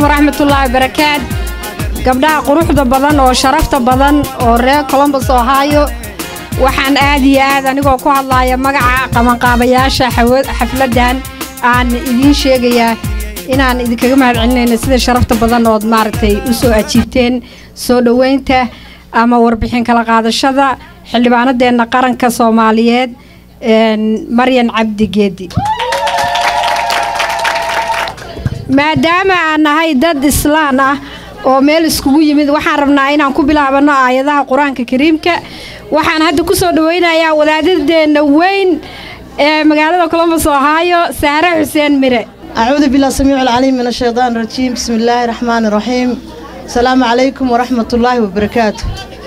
ورحمة الله وبركاته قبلها قروحda badan oo sharafta badan oo reer Columbus Ohio waxaan aad iyo aad anigoo ku hadlaaya magaca qabanqaabayaasha xafladan aan idin sheegayaa inaan idinkaga mahadcelinayno sida sharafta badan oo maartay u soo ajiibteen soo dhaweynta ama warbixin kala qaadashada xildhibaanadeena qaranka Soomaaliyeed Maryan Cabdi Geedi maadaama aan nahay dad Islaan ah oo meel iskugu yimid waxaan rabnaa inaan ku bilaabano aayadaha Quraanka Kariimka waxaan hadda ku soo dhaweynayaa wadaadadeena weyn ee magaalada Columbus Ohio Saara Xuseen Mire أعوذ بالله السميع العليم من الشيطان الرجيم بسم الله الرحمن الرحيم السلام عليكم ورحمة الله وبركاته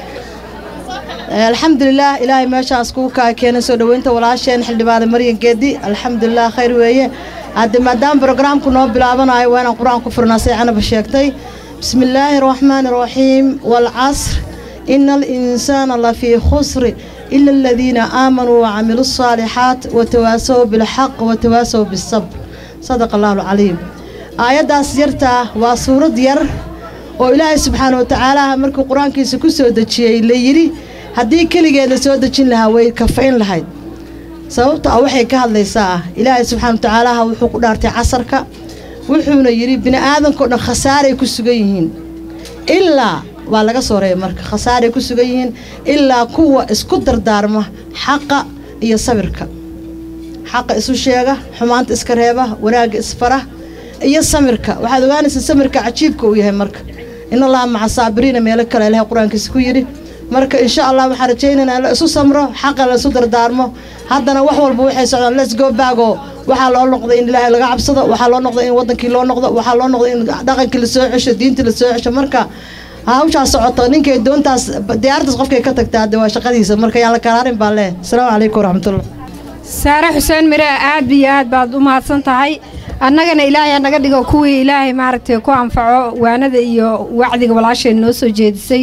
الحمد لله إلهي ما شاء اسكوكا كان سو دوينتا ولاشين xildhibaan Maryan Geedi الحمد لله خير weeye هذا مادام برنامج كنا بلعبنا وانا قرآن كفرنا سيعنا بشيكتي بسم الله الرحمن الرحيم والعصر إن الإنسان لفي خسر إلا الذين آمنوا وعملوا الصالحات وتواسوا بالحق وتواسوا بالصبر صدق الله العليم آيات سيرتا وسورة ديار وإلهي سبحانه وتعالى مركو قرآن كيسو كسو دجي اللي يري هدي كليجي لسو دجين لها ويكفين لها sababta waxay ka hadlaysaa Ilaahay subhanahu wa ta'ala wuxuu ku dhaartay casarka wuxuuna yiri bini aadanka dhan khasaaray ku sugan yihiin ilaa waa laga soo reeyay marka khasaaray ku sugan yihiin ilaa kuwa isku dardaarma xaqa iyo sabirka xaqa isu sheega xumaanta iska reeba wanaaga isfara iyo samirka waxaad ogaanaysaa samirka cajiibka uu yahay marka in Allah maca saabiriina meel kale Ilaahay quraankiisa ku yiri marka insha Allah waxaan rajaynaynaa la isu samro xaq la isu dardaarmo haddana wax walba waxay socdaan let's go back waxa loo noqday in Ilaahay laga cabsado waxa loo noqday in wadankii loo noqdo waxa loo noqday in dhaqankii la soo cesho diinta la soo cesho marka hawsha socoto ninkay doontaas diyaaradaas qofkay ka tagtaa waa shaqadiisa marka yaan la karaarin baa leh assalaamu calaykum waraxmatullah Saara Xuseen Mire aad iyo aad baad u mahadsan tahay annagana Ilaahay naga dhigo kuwii Ilaahay maaragtay ku anfaco waanada iyo wacdiga walaasheen noo soo jeedisay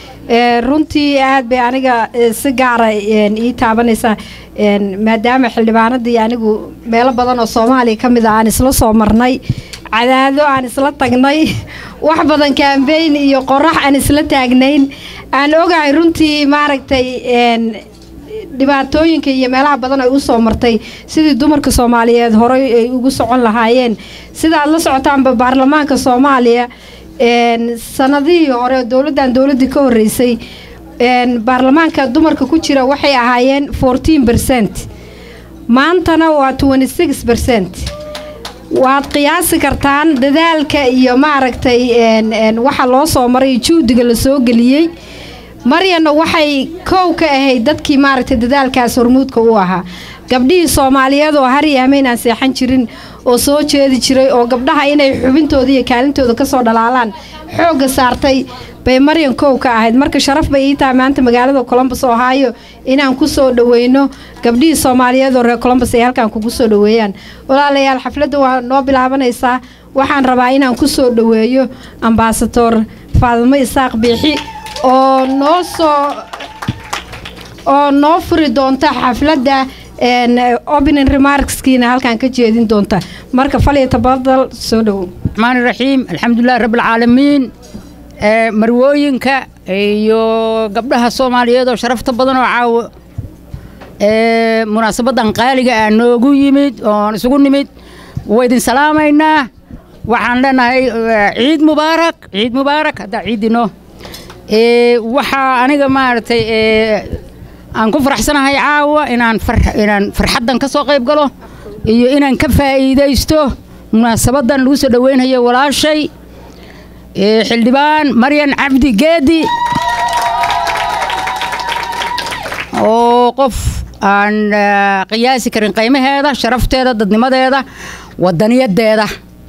runtii aad bay aniga si gaar ah ii taabanaysa maadaama xildhibaanadii anigu meelo badan oo Soomaaliya kamid ah aan isla soo marnay cadaado aan isla tagnay wax badan campaign iyo qorax aan isla taagnayn aan ogahay runtii maaragtay dhibaatooyinka iyo meelaha badan ay u soo martay sidii dumarka Soomaaliyeed hore ay ugu socon lahaayeen sida aad la socotaan baarlamaanka Soomaaliya sanadihii hore dawladii ka horeysay baarlamaanka dumarka ku jira waxay ahaayeen 14% maantana waa 26% waad qiyaasi kartaan dadaalka iyo maaragtay waxa loo soo maray juudiga la soo galiyay Maryan waxay koow ka ahayd dadkii maaragtay dadaalkaas hormuudka u ahaa gabdhihii Soomaaliyeed oo har iyo habeen aan seexan jirin oo soo jeedi jiray oo gabdhaha inay xubintooda iyo kaalintooda ka soo dhalaalaan xooga saartay bay Maryan koow ka ahayd marka sharaf bay ii tahay maanta magaalada Columbus Ohio inaan ku soo dhaweyno gabdhihii Soomaaliyeed oo reer Columbus ay halkaan kugu soo dhaweeyaan walaalayaal xafladda waa noo bilaabanaysaa waxaan rabaa inaan ku soo dhaweeyo ambassador Faadimo Isaaq Biixi oo noo furi doonta xafladda opening remarks kiina halkaan ka jeedin doonta marka faliya tabadal soo dhaw الرحمن الرحيم الحمد لله رب العالمين marwooyinka iyo gabdhaha Soomaaliyeed oo sharafta badan oo caaw munaasabadan qaaliga ah noogu yimid oo isugu nimid weydin salaamayna waxaan leenahay ciid mubaarak hada ciidino waxa aniga maartay aan ku faraxsanahay caawa inaan farxadan ka soo qayb galo iyo inaan ka faa'iideysto munaasabadan lagu soo dhaweynayo walaashay xildhibaan Maryan Cabdi Geedi oo qof aan qiyaasi karin qiimaheeda sharafteeda dadnimadeeda wadaniyadeeda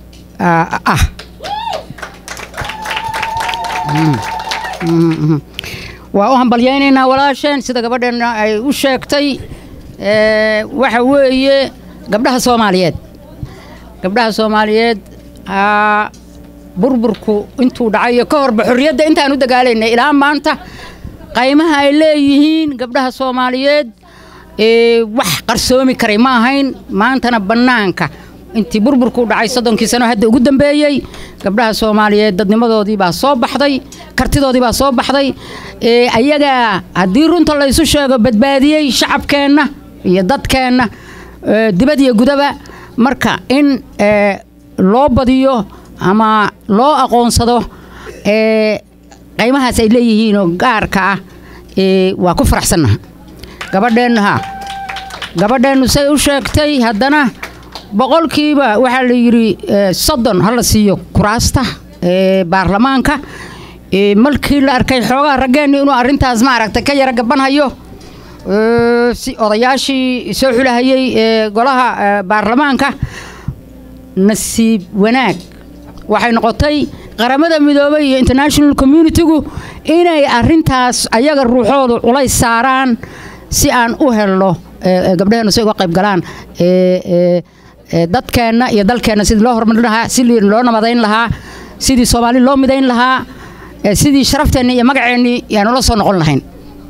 waa u hambalyeynayna walaasheen sida gabadheena ay u sheegtay waxa weeye gabdhaha Soomaaliyeed burburku intuu dhacay ka horba xorriyadda intaan u dagaalaynay ilaa maanta qiimaha ay leeyihiin gabdhaha Soomaaliyeed wax qarsoomi karay ma ahayn maantana banaanka intii burburku dhacay 30 sano hadda ugu dambeeyay gabdhaha Soomaaliyeed dadnimadoodii baa soo baxday kartidoodii baa soo baxday ayaga hadii runta la isu sheego badbaadiyay shacabkeena iyo dadkeena dibad iyo gudaba marka in loo badiyo ama loo aqoonsado qiimahaas ay leeyihiin oo gaarka ah waa ku faraxsanahay gabadheenu say u sheegtay haddana boqolkiiba waxa la yiri 30 hal siiyo kuraasta baarlamaanka markii la arkay xoogaa raggeena inuu arintaas ma aragtay ka yara gabanhayo si odayaashii soo xulahayay golaha baarlamaanka nasiib wanaag waxay noqotay qaramada midoobay iyo international community-gu inay arintaas ayaga ruuxooda culay saaraan si aan u helno gabdhaheena soo qayb galaan dadkeena iyo dalkeena sidii loo horumarin lahaa sidii loo nabadayn lahaa sidii Soomaali loo midayn lahaa sidii sharafteena iyo magaceena yaanu la soo noqon lahayn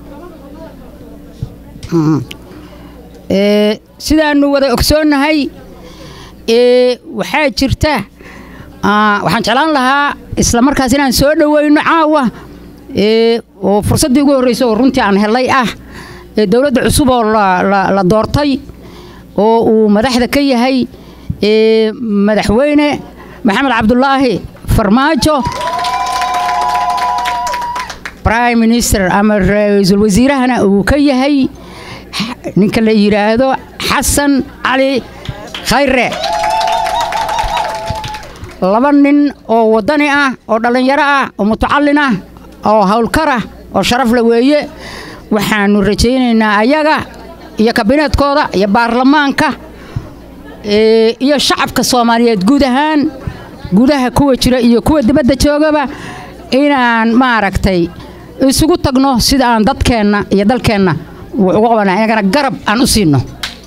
sidaanu wada ogsoonahay waxaa jirta waxaan jeclaan lahaa isla markaas inaan soo dhaweyno caawa oo fursadii ugu horeysay oo runtii aan helay dawladda cusub oo la doortay oo uu madaxda ka yahay madaxweyne Maxamed Cabdullaahi Farmaajo Prime Minister ama ra'iisul wasiirahana uu ka yahay ninka la yiraahdo Xasan Ali Khayre laba nin oo wadani oo dhalinyaro oo mutacallin oo hawlkar oo sharaf la weeye waxaanu rajaynaynaa ayaga iyo kabinetkooda iyo baarlamaanka iyo shacabka Soomaaliyeed guud ahaan gudaha kuwa jira iyo kuwa dibadda joogaba inaan ma aragtay isugu tagno sida aan dadkeena iyo dalkeena ugu qabanaa inagana garab aan u siino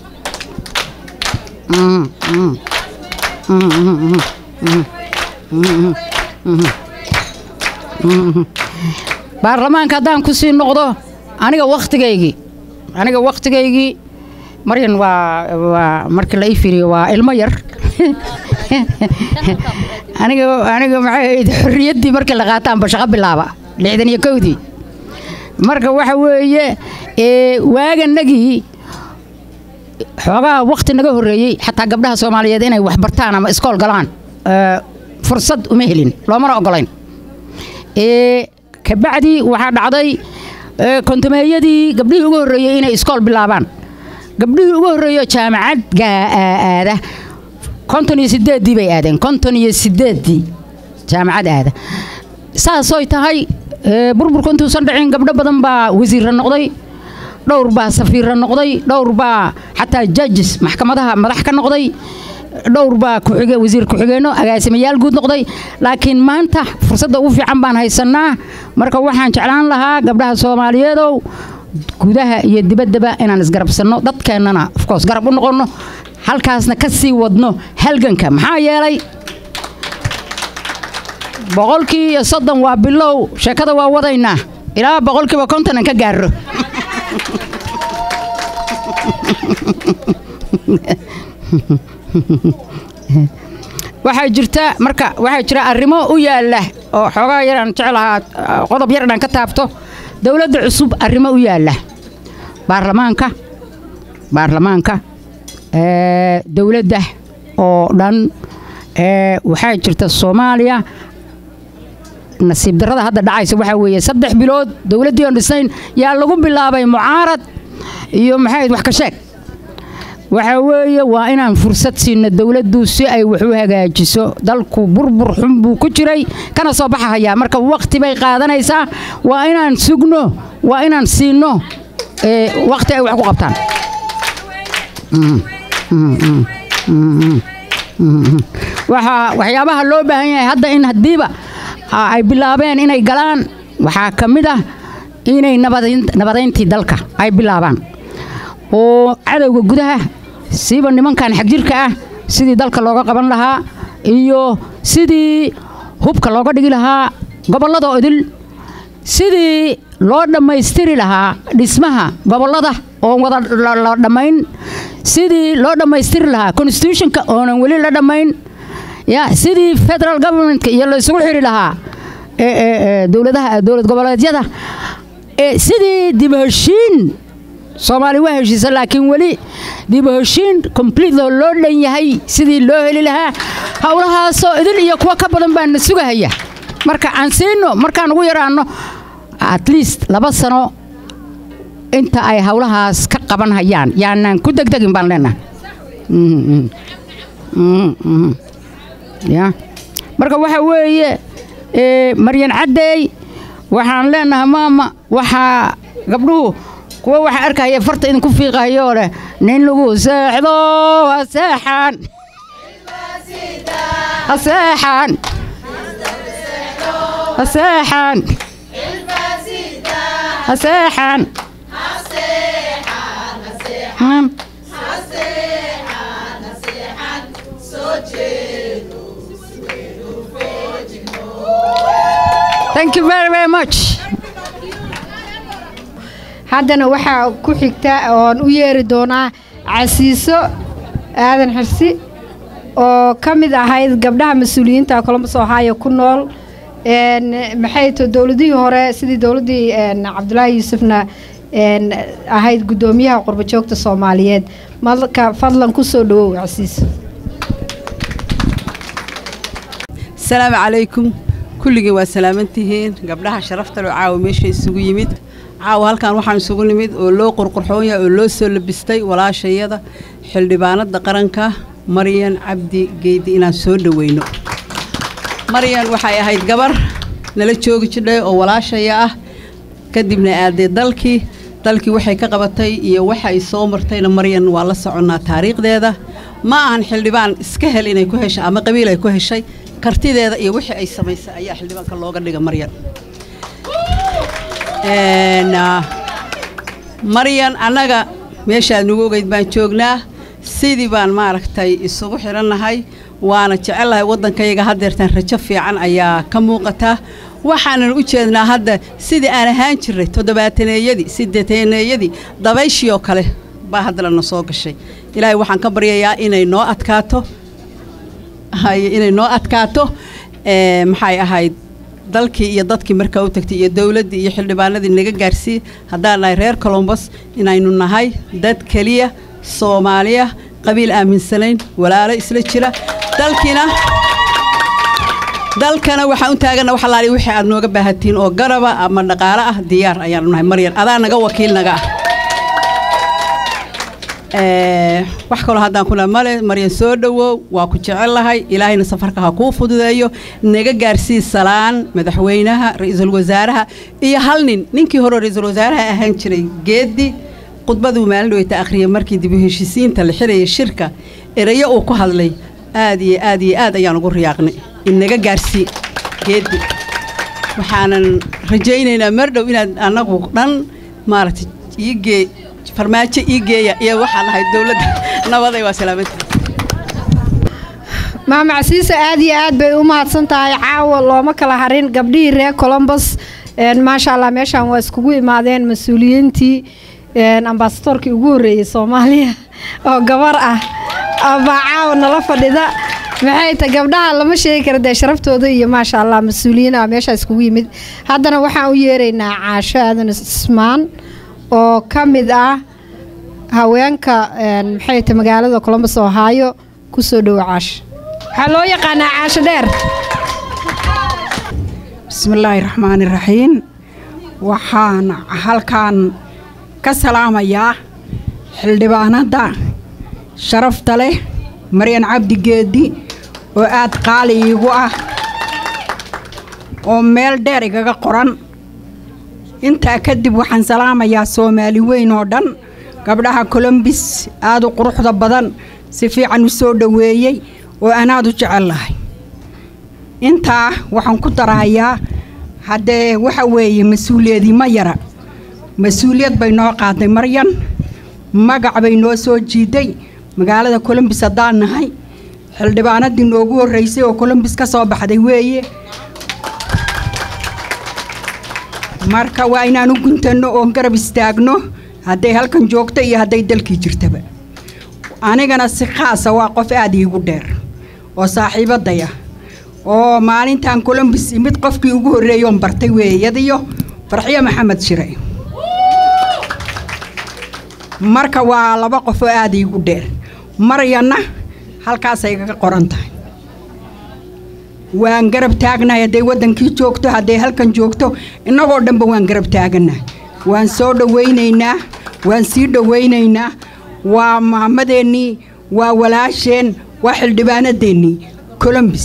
baarlamaanka hadaan ku sii noqdo aniga waqtigeygii Maryan waa markii la iifiriyo waa ilmo yar aniga maxay xurriyadii markii la qaataan ba shaqo bilaaba 61dii marka waxa weeye waaganagii xoogaa waqti naga horeeyay xataa gabdhaha Soomaaliyeed inay wax bartaan ama iskool galaan fursad uma helin looma ogolayn ka bacdi waxa dhacday kontameeyadii gabdhihii ugu horeeyay inay iskool bilaabaan gabdhihii ugu horeeyay jaamacad aada 58 bay aadeen 58 jaamacad aada saasoo tahay burburku intuusan dhicin gabdho badan baa wasiir noqday dhowr baa safiir noqday dhowr baa xataa judges maxkamadaha madax ka noqday dhowr baa wasiir ku xigeeno agaasimayaal guud noqday laakiin maanta fursadda ugu fiican baan haysanaa marka waxaan jeclaan lahaa gabdhaha Soomaaliyeed oo gudaha iyo dibaddaba inaan isgarabsano dadkeenana of course garab u noqono halkaasna ka sii wadno halganka maxaa yeelay boqolkiiba 30 waa bilow sheekada waa wadaynaa ilaa boqolkiiba 50 ka gaaro waxaa jira arrimo u yaala oo xogaa yaraan jecelahay qodob yar dhan ka taabto dawladda cusub arrimo u yaala baarlamaanka dawladda oo dhan waxaa jirta Soomaaliya nasiib darrada hadda dhacaysa waxa weeye 3 bilood dawladdii oo dhisnayn yaa lagu bilaabay mucaarad iyo maxay wax ka sheeg waxa weeye waa inaan fursad siino dawladdu si ay wax u hagaajiso dalku burbur xun buu ku jiray kana soo baxaya marka waqti bay qaadanaysaa waa inaan sugno waa inaan siino waqti ay wax ku qabtaan waxyaabaha loo baahan yahay hadda in hadiiba ay bilaabeen inay galaan waxaa kamid inay nabadayntii dalka ay bilaabaan oo cadawga gudaha siiba nimankan xagjirka sidii dalka looga qaban lahaa iyo sidii hubka looga dhigi lahaa gobolada idil sidii loo dhammaystiri lahaa dhismaha gobollada oon wada la dhammayn sidii loo dhammaystiri lahaa constitutionka oonan weli la dhammayn ya sidii federal governmentka iyo la isugu xiri lahaa dowlad goboleedyada sidii dib u heshiin Soomaali waa heshiisa laakiin weli dib u heshiin complete loo dhan yahay sidii loo heli lahaa hawlahaasoo idil iyo kuwa ka badan baan sugahaya marka aan siino markaan ugu yaraano at least 2 sano inta ay hawlahaas ka qaban hayaan yaanaan ku degdegin baan leenahay ya marka waxa weeye Maryan Cadeey waxaan leenahay maama waxa gabdhuhu kuwa waxa arkaya farta in ku fiiqayo leh nin lagu seexdo seexan seexan seexan seexan Thank you very, very much. haddana waxaa ku xigta oon u yeeri doonaa Casiiso Aadan Xirsi oo ka mid ahayd gabdhaha mas'uuliyiinta Columbus Ohio ku nool maxay to dawladii hore sidii dawladii Cabdullaahi Yuusufna ahayd gudoomiyaha qurba joogta Soomaaliyeed marka fadlan ku soo dhawow Casiiso. السلام عليكم كل جوا سلامتهين قبلها شرفت له عاو ماشي isugu yimid caaw halkan waxaan isugu nimid oo loo qurqurxooya oo loo soo labistay walaashayada xildhibaanada qaranka Maryan Cabdi Geedi inaan soo dhaweyno Maryan waxay ahayd gabar nala joogi jiray oo walaashaya ah kadibna aaday dalkii waxay ka qabatay iyo waxa ay soo martayna Maryan waa la soconaa taariikhdeeda ma ahan xildhibaan iska hel inay ku heshay ama qabiil ay ku heshay kartideeda iyo wixii ay samaysay ayaa xildhibaanka looga dhigay Maryan Maryan anaga meesha nagu ogeyd baan joognaa sidii baan maaragtay isugu xiranahay waana jecelahay wadankayaga hadeertan rajo fiican ayaa ka muuqata waxaan u jeednaa hadda sidii aan ahaan jiray 70-eeyadii 80-eeyadii dabayshii oo kale baa hadda la soo gashay ilaahay waxaan ka baryayaa inay noo adkaato maxay ahayd dalkii iyo dadkii markaa u tagtay iyo dawladii iyo xildhibaanadii naga gaarsii haddaan nahay reer Columbus inaynu nahay dad kaliya Soomaaliya qabiil aaminsanayn walaalo isla jira dalkana waxaan u taagana wax laali wixii aad nooga baahatiin oo garaba ama dhaqaale ah diyaar ayaan nahay Maryan adaa naga wakiil naga wax kale haddaan kula male Maryan soo dhawow waa ku jecelahay ilaahayna safarka ha ku fududeeyo naga gaarsii salaan madaxweynaha ra'iisul wasaaraha iyo hal ninkii hore ra'iisul wasaaraha ahaan jiray Geedi qudbadu maalin way taakhriyay markii dib u heshiisiinta la xirayay shirka erayo uu ku hadlay aad ayaan ugu riyaaqnay in naga gaarsii Geedi waxaanan rajaynaynaa mar dhow inaad anagu dhan maaragtay farmaajo iigeeya iyo waxaan ahay dawladda nabaday waa salaamad maama Casiiso aad bay u mahadsan tahay caawa looma kala harin gabdhihii reer Columbus ma sha Allah meeshan waa iskugu imaadeen mas'uuliyiintii ambassadorkii ugu horeeyay Soomaaliya oo gabar ah aba caawa nala fadhida maxay ta gabdhaha lama sheegi karo de sharaftooda iyo ma sha Allah mas'uuliyiina meesha iskugu yimid haddana waxaan u yeeraynaa Caasho Aadan Ismaan oo ka mid ah haweenka maxay ta magaalada Columbus Ohio ku soo dhawaasho waxa loo yaqaanaa Caasho dheer bismillaahir rahmaanir rahiim waxaan halkan ka salaamayaa xildhibaanada sharafta leh Maryan Cabdi Geedi oo aad qaali igu ah oo meel dheer igaga qoran inta kadib waxaan salaamayaa Soomaali weyn oo dhan gabdhaha Columbus aad u quruxda badan si fiican u soo dhaweeyay oo anaad u jecelahay inta waxaan ku darayaa hadee waxa weeye mas'uuliyadi ma yara mas'uuliyad bay noo qaaday Maryan magac bay noo soo jiiday magaalada Columbus hadaan nahay xildhibaanadii noogu horeysay oo Columbus ka soo baxday weeye marka waa inaan u guntano oo garab istaagno hadday halkan joogto iyo hadday dalkii jirtaba anigana si khaasa waa qof aad iigu dheer oo saaxiibadaya oo maalintan Columbus mid qofkii ugu horeeyay bartay weeyadiyo Farxiyo Maxamed Shire marka waa laba qof oo aad iigu dheer Maryana halkaas ay ka qoran tahay waan garab taagnahay hadday wadankii joogto hadday halkan joogto inagoo dhanba waan garab taaganahay waan soo dhaweynaynaa waan sii dhaweynaynaa waa maamadeeni waa walaasheen waa xildhibaanadeeni Columbus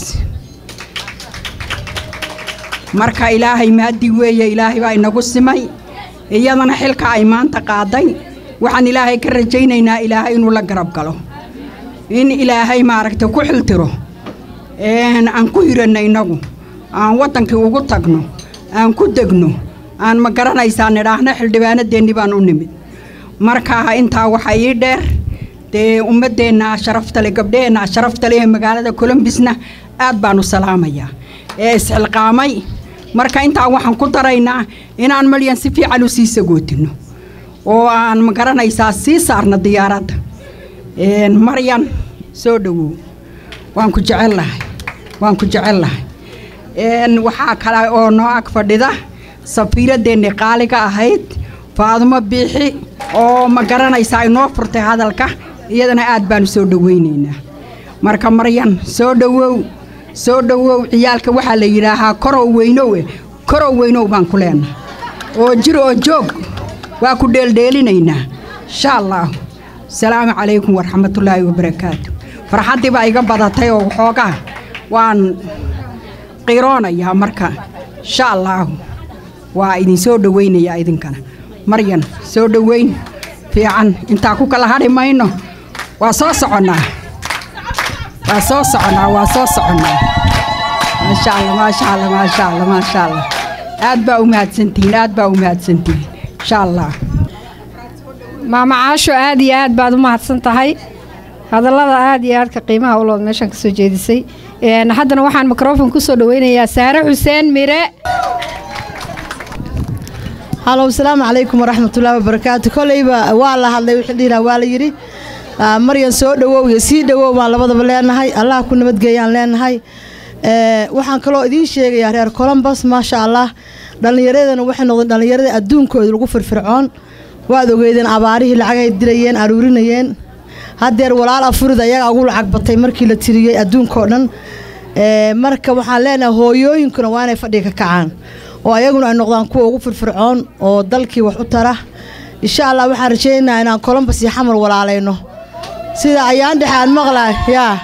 marka ilaahay maadi weeye ilaahay baa inagu simay iyadana xilka ay maanta qaaday waxaan ilaahay ka rajaynaynaa ilaahay inuu la garab galo in ilaahay maaragtay ku xiltiro aan ku hirano inagu aan wadankii ugu tagno aan ku degno aan ma garanaysaa nidhaahna xildhibaanadeeni baan u nimid marka intaa waxa ii dheer dee ummadeena sharafta leh gabdheena sharafta leh magaalada Columbusna aad baan u salaamayaa isxilqaamay marka intaa waxaan ku daraynaa inaan Maryan si fiican u sii sagootino oo aan ma garanaysaa sii saarna diyaaradda Maryan soo dhawow waan ku jecelahay waxaa kale oo noo ag fadhida safiiradeena qaaliga ahayd Faadumo Biixi oo ma garanaysaa inoo furtay hadalka iyadana aad baan soo dhaweynaynaa marka Maryan soo dhawow ciyaalka waxa la yiraahaa korow weynow baan ku leenahay oo jiro oo joog waa ku dheeldheelinaynaa insha Allah salaamu calaykum waraxmatullaahi wabarakaatu farxadii baa iga badatay oo xoogaa waan qiiroonayaa marka insha Allah waa idin soo dhaweynayaa idinkana Maryan soo dhaweyn fiican inta ku kala hadhi mayno waa soo soconaa maasha Allah aad baa u mahadsantihiin insha Allah maama Caasho aad iyo aad baad u mahadsan tahay hadallada aad iyo aad ka qiimaha u loo meeshan ka soo jeedisay haddana waxaan microphone ku soo dhaweynayaa Saare Xuseen Mire هلا والسلام عليكم ورحمة الله وبركاته كليبا والله هذا وحدينا ولا يري مريم سود ويسيد وما لبض بلنا هاي الله كنا متجيان لنا هاي وحن كلو إدين شيء يا ريال كولومبوس ما شاء الله دلنا يريدنا وحنا دلنا يريد الدون كود الغفر فرعون وهذا جيدين عباريه العجاء الدريين أرورينيين هذا ولا الأفرد يا أقول عقبتي مركي لتري الدون كودن مركب وحنا هو يمكن وانا فديك كعان oo ayaguna ay noqdaan kuwa ugu firfircoon oo dalkii wax u tara insha Allah waxaan rajaynaynaa inaan Columbus iyo xamar walaalayno sida ayaan dhaxaan maqlay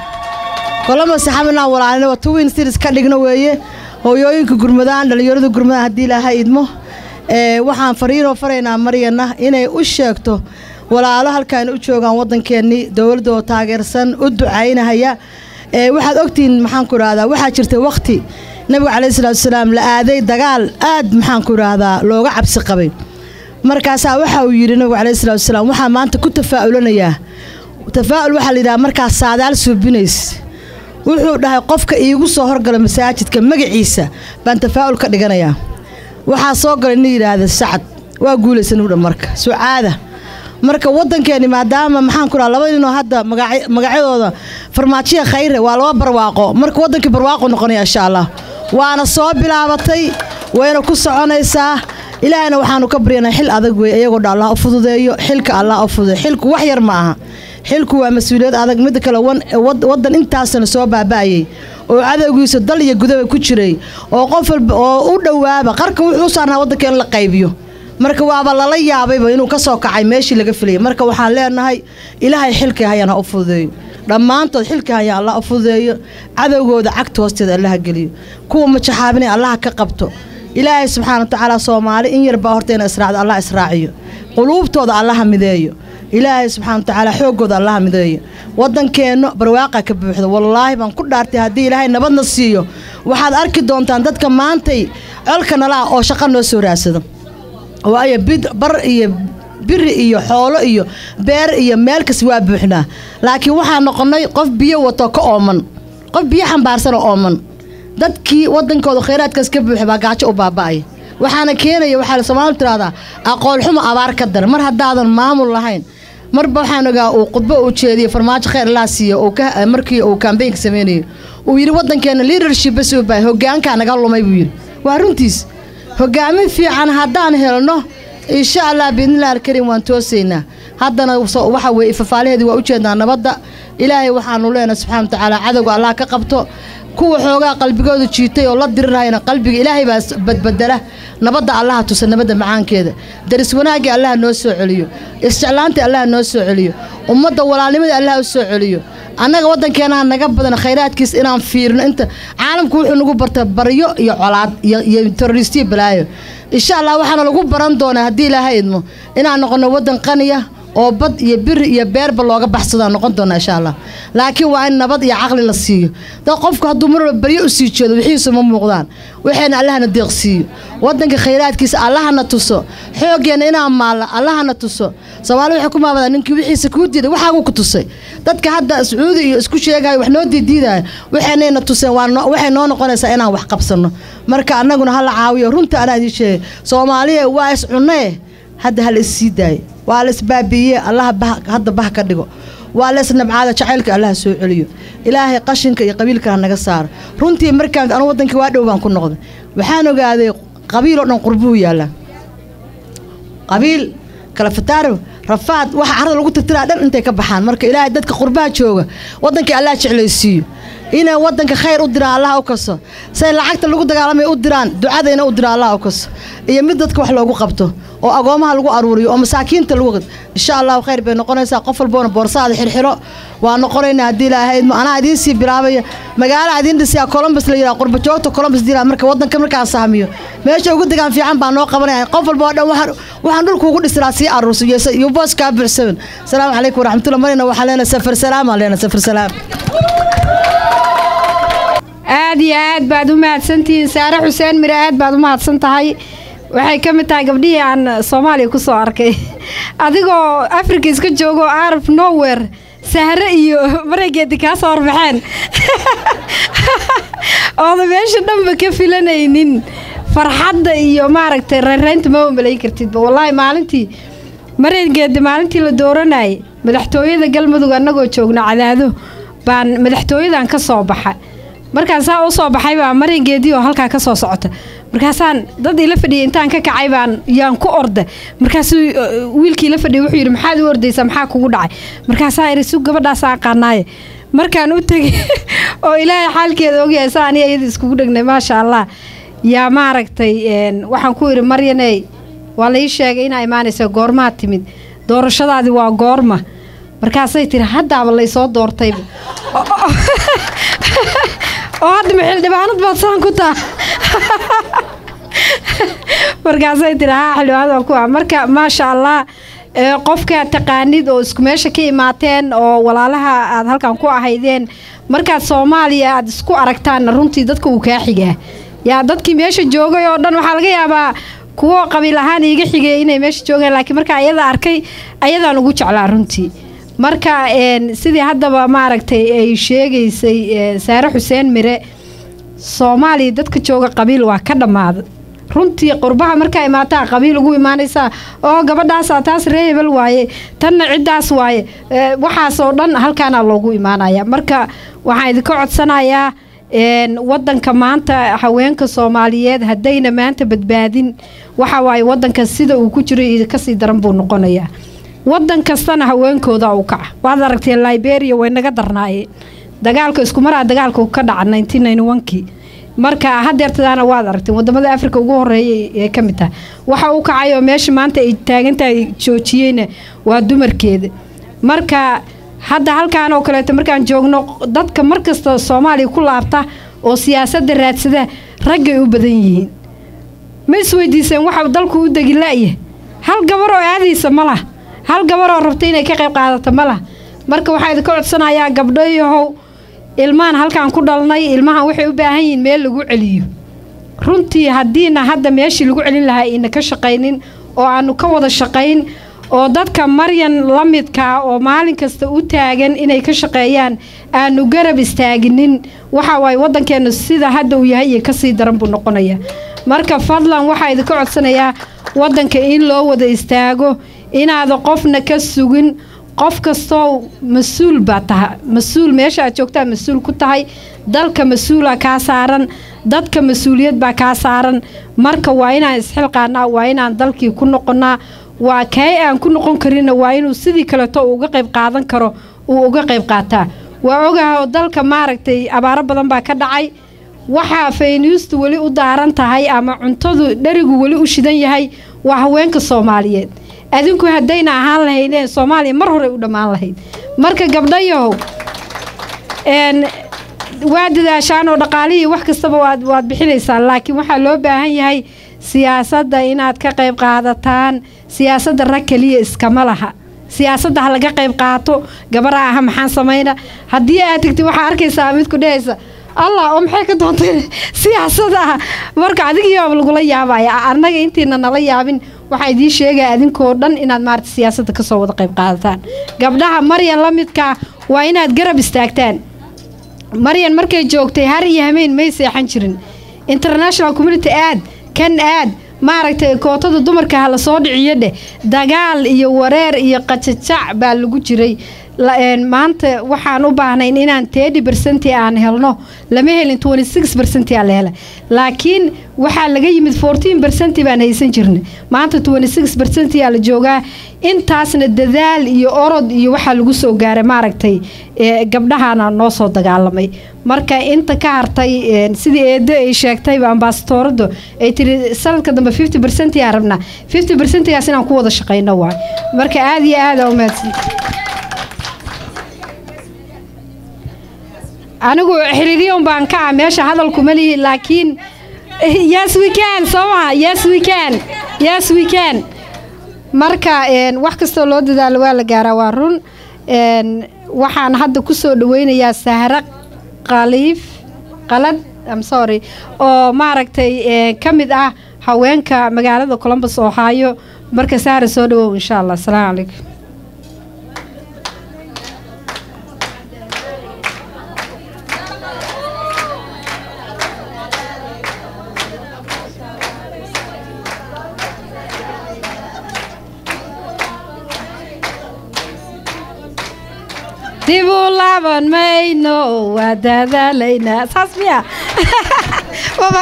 Columbus xamarna walaalayno waa twin cities ka dhigno weeye hooyooyinka gurmadaan dhalinyarada gurmadaan hadii ilaahay idmo waxaan fariinaynaa Maryana inay u sheegto walaalo halkaan u joogan wadankeeni dawladda oo taageersan u ducaynaya waxaad ogtiin maxaan ku raada waxa jirtay waqti nabiga عليه الصلاة والسلام لآذي دجال آد محن كراهذا لو قعب سقبي مركز واحد ويري nabiga عليه الصلاة والسلام waxa maanta ku tafaaulanayaa tafaa'ul waxa la yiraahdaa markaas saadaal suubinays wuxuu dhahay qofka iigu soo horgala masaajidka magaciisa baan tafaa'ul ka dhiganayaa waxa soo galay in yiraahdo Sacad waa guulaysan u marka sucaada marka wadankeeni maadaama maxaan ku rahaa laba nin oo hadda magacyadooda farmaajiya khayr waa laba barwaaqo marka wadankii barwaaqo noqonaya insha Allah waana soo bilaabatay wayna ku soconaysaa ilaahayna waxaanu ka baryanaa xil adag way iyagoo Allah u fududeeyo xilka Allah u fududeeyo xilku wax yar ma aha xilku waa mas'uuliyad adag mid kale wadan intaasna soo baabaayay oo cadawgiisa dal iyo gudaba ku jiray oo qof walba oo u dhawaaba qarka wuxuu saarnaa wadanka la qaybiyo marka waaba la yaabayba inuu ka soo kacay meeshii laga filay marka waxaan leenahay ilaahay xilka hayana u fududeeyo dhamaantood xilka haya Allah u fududeeyo cadawgooda cagta hoosteeda Allah galiyo kuwa majaxaabinay Allah ka qabto ilaahay subxaanahu wa ta'ala Soomaali in yarba horteena israacdo Allah israaciyo quluubtooda Allah mideeyo ilaahay subxaanahu wa ta'ala xoogooda Allah mideeyo wadankeena barwaaqa ka buuxdo wallaahi baan ku dhaartay hadii ilaahay nabadna siiyo waxaad arki doontaan dadka maantay colka nala oo shaqo noo soo raasado waayo bar iyo biri iyo xoolo iyo beer iyo meel kas waa buuxnaa laakiin waxaan noqonay qof biyo wato ka ooman qof biyo xambaarsan oo ooman dadkii wadankooda kheyraadkaas ka buuxay baa gaajo u baaba'ay waxaana keenaya waxaa Soomaalidu tiraahdaa aqoon xumo abaar ka dar mar haddaadan maamul lahayn marba waxaan ogaa uu qudbo u jeediyay farmaajo khayr la siiyo oo markii uu campaign sameeyay uu yiri wadankeena leadership bas u baahay hogaanka naga lumay buu yiri waa runtiis hogaamin fiican haddaan helno insha Allah biidnillah alkarim waan tooseynaa haddana waxa way ifafaalaheedii waa u jeednaa nabadda ilaahay waxaanu leenahay subxaanahu wa ta'aala cadawga Allah ka qabto kuwa xoogaa qalbigooda jiitay oo la dirirayna qalbiga ilaahay baa badbadala nabadda Allah tusa nabadda macaankeeda daris wanaagga Allah noo soo celiyo isticlaanta Allah noo soo celiyo ummadda walaalnimada Allah u soo celiyo annaga wadankeena naga badan khayraadkiis inaan fiirno inta caalamku wuxuu nagu bartay baryo iyo colaad iyo terroristiye balaayo insha Allah waxaana lagu baran doonaa haddii ilaahay idmo inaan noqono wadan qaniya oo bad iyo bir iyo beerba looga baxsado noqon doona insha Allah laakiin waa in nabad iyo aqli la siiyo dad qofku hadduu mar walba baryo u sii jeedo wixiisa ma muuqdaan waxayna Allahna deeqsiyo wadanka khayraadkiisa Allahna tuso xoogeena inaan maal Allahna tuso Soomaali waxa ku maamada ninkii wixiisa ku diiday waxa uu ku tusay dadka hadda Sacuudi iyo isku sheegay wax noo diiday waxayna tuseen waxay noo noqonaysaa inaan wax qabsano marka annaguna hal caawiyo runta ana idin sheegay Soomaaliya waa is cunay hadda hal isiiday waa la isbaabiye Allah hadda bah ka dhigo waa la isnabcaada jacaylka Allah soo celiyo ilaahay qashinka iyo qabiilka naga saar runtii markaan aan wadankii waa dhow baan ku noqday waxaan ogaaday qabiil oo dhan qurbuu yaala qabiil kala fataaro rafaad waxa carada lagu tirtiraa dhan intay ka baxaan marka ilaahay dadka qurbaha jooga wadankii Allah jeclaysiiyo inay wadanka khayr u diraan Allah u kaso say lacagta lagu dagaalamay u diraan ducadayna u diraan Allah u kaso iyo mid dadka wax loogu qabto oo agoomaha lagu aruuriyo oo masaakiinta lagu qad insha Allah khayr bay noqonaysaa qof walba boorsaada xirxiro waa noqonaynaa hadii ilaahay ana idin si bilaabay magaala idin dhisay Columbus la yiraahdo qurba joogto Columbus diraa marka wadanka markaa saamiyo meesha ugu degaan fiican baa noo qabanaya qof walba oo dhan waxaan dhulku ugu dhisraa si aruursiyo iyo boos ka buuxsan salaamu alaykum waraxmatullaahi marina waxa leena safar salaam aad iyo aad baad u mahadsantihiin Saare Xuseen Mire aad baad u mahadsan tahay waxay ka mid tahay gabdhihii aan Soomaaliya ku soo arkay adigoo Afrika iska joogo out of nowhere Saare iyo Mareegeedi ka soo horbaxeen oo meesha dhanba ka filanaynin farxadda iyo maaragtay reereynta ma umaleyn kartid wallahi maalintii Mareegeedi maalintii la dooranay madaxtooyada Galmudug anagoo joogna Cadaado baan madaxtooyadan ka soo baxay markaan saa u soo baxay baa Mareegeedi oo halka ka soo socota markaasaan dad ila fadhiyay intaan ka kacay baan yaan ku orday markaas wiilkii la fadhiyay wuxuu yiri maxaad u ordaysaa maxaa kugu dhacay markaasaan irisu gabadhaas aqaanay markaan u tagay oo ilaahay xaalkeeda ogyahay saan iyada isku dhagnay ma sha Allah yaa maaragtay waxaan ku yiri Maryaney waa la ii sheegay in ay imaanayso goorma timid doorashadaadi waa goorma markaasay tiri haddaaba la soo doortay oo hadda maxil dhibaanad baad saan ku taa markaasay tiri xilwaad ku marka ma sha Allah qofka taqaanid oo isku meesha ka imaateen oo walaalaha aad halkan ku ahaydeen marka Soomaaliya aad isku aragtaan runtii dadka uu ka xigaa yaa dadkii meesha joogay oo dhan waxa laga yaabaa kuwa qabiil ahaan iga xigay inay meesha joogaan laakiin marka ayada arkay ayadaan ugu jeclaa runtii marka sidii haddaba maaragtay ay sheegaysay Saare Xuseen Mire Soomaaliya dadka jooga qabiil waa ka dhamaad runtii qurbaha marka imaataa qabiil ugu imaanaysa oo gabadhaas taas reebel waaye tan cidaas waaye waxaas oo dhan halkaana loogu imaanaya marka waxaan idin ka codsanayaa wadanka maanta haweenka Soomaaliyeed hadayna maanta badbaadin waxa waaye wadanka sida uu ku jiro ka sii daran buu noqonayaa wadan kastana haweenkooda uu kaca waad aragtay Liberia way naga darnaayeen dagaalka isku maraa dagaalka ka dhacay 1991kii marka hadeertana waad aragtay wadamada Afrika ugu horeeyay ee ka mid tahay waxa uu kacay oo meesha maanta ay taagantahay joojiyeen waa dumarkeeda marka hadda halkaan oo kale markaan joogno dadka markasta Soomaaliya ku laabta oo siyaasadda raadsada rag ay u badan yihiin ma isweydiiseen waxa dalku u dagilaaye hal gabar oo aadaysa ma laha hal gabar oo rabtay inay ka qayb qaadato ma laha marka waxa idin ka codsanayaa gabdhayahow ilmaan halkaan ku dhalnay ilmahan waxay u baahan yihiin meel lagu celiyo runtii hadiina hadda meeshii lagu celin lahaa ina ka shaqeynin oo aanu ka wada shaqeyn oo dadka Maryan lamidka oo maalin kasta u taagan inay ka shaqeeyaan aanu garab istaaginin waxa way wadankeena sida hadda uu yahay ka sii daran buu noqonayaa marka fadlan waxaa idinka codsanayaa wadanka in loo wada istaago inaad qofna ka sugin qof kastoo mas'uul baa tahay mas'uul meesha aad joogtaa mas'uul ku tahay dalka mas'uula ka saaran dadka mas'uuliyad baa ka saaran marka waa inaan isxilqaanaa waa inaan dalkii ku noqonaa waa kay aan ku noqon karin waa inuu sidii kale to uga qayb qaadan karo uu uga qayb qaataa waa ogahay dalka maaragtay abaaro badan baa ka dhacay waxa fayniistu wali u daaran tahay ama cuntadu dharigu wali u shidan yahay waa haweenka Soomaaliyeed adinku hadayna ahaan lahaydeen Soomaaliya mar hore u dhamaan lahayd marka gabdhayo waadadaashaan oo dhaqaalihi wax kastaba waad bixinaysaa laakiin waxa loo baahan yahay siyaasadda inaad ka qayb qaadataan siyaasadda rag kaliya iskama laha siyaasadda laga qayb qaato gabaraha maxaan sameeyna hadii aad tagtid waxa arkaysaa mid ku dhaysa Allah oo maxay ka doontay siyaasadda marka adiga lagu la yaabaya anaga intiina nala yaabin waxa idin sheegay adinkoo dhan inaad maartay siyaasadda ka soo wada qayb qaadataan gabdhaha Maryan la midka waa inaad garab istaagtaan Maryan markay joogtay har iyo hameen may seexan jirin international community kan maaragtay kootada dumarka la soo dhiciyay dagaal iyo wareer iyo qajajac baa lagu jiray maanta waxaan u baahnayn inaan 30% aan helno lama helin 26% aan helay laakiin waxa laga yimid 14% baan haysan jirnay maanta 26% yaa la joogaa intaasna dadaal iyo orod iyo waxa lagu soo gaaray maaragtay gabdhahana noo soo dagaalamay marka inta ka hartay sidii eedo ay sheegtay ambassadorado ay tiri sanadka dambe 50% yaa rabnaa 50% yaas inaan ku wada shaqeyno waa marka aad iyo aad u mahadsan anigu xiriiriyoon baan ka meesha hadalku malihi laakiin yes we can soma yes we can marka wax kasta loo dadaalo waa la gaaraa waa run waxaan hadda ku soo dhaweynayaa Sahra qalad I'm sorry oo maaragtay kamid ah haweenka magaalada Columbus Ohio marka Sahra soo dhawow insha Allah assalaamu alaykum dibu laaban mayno wadadaalayna saasmiya baba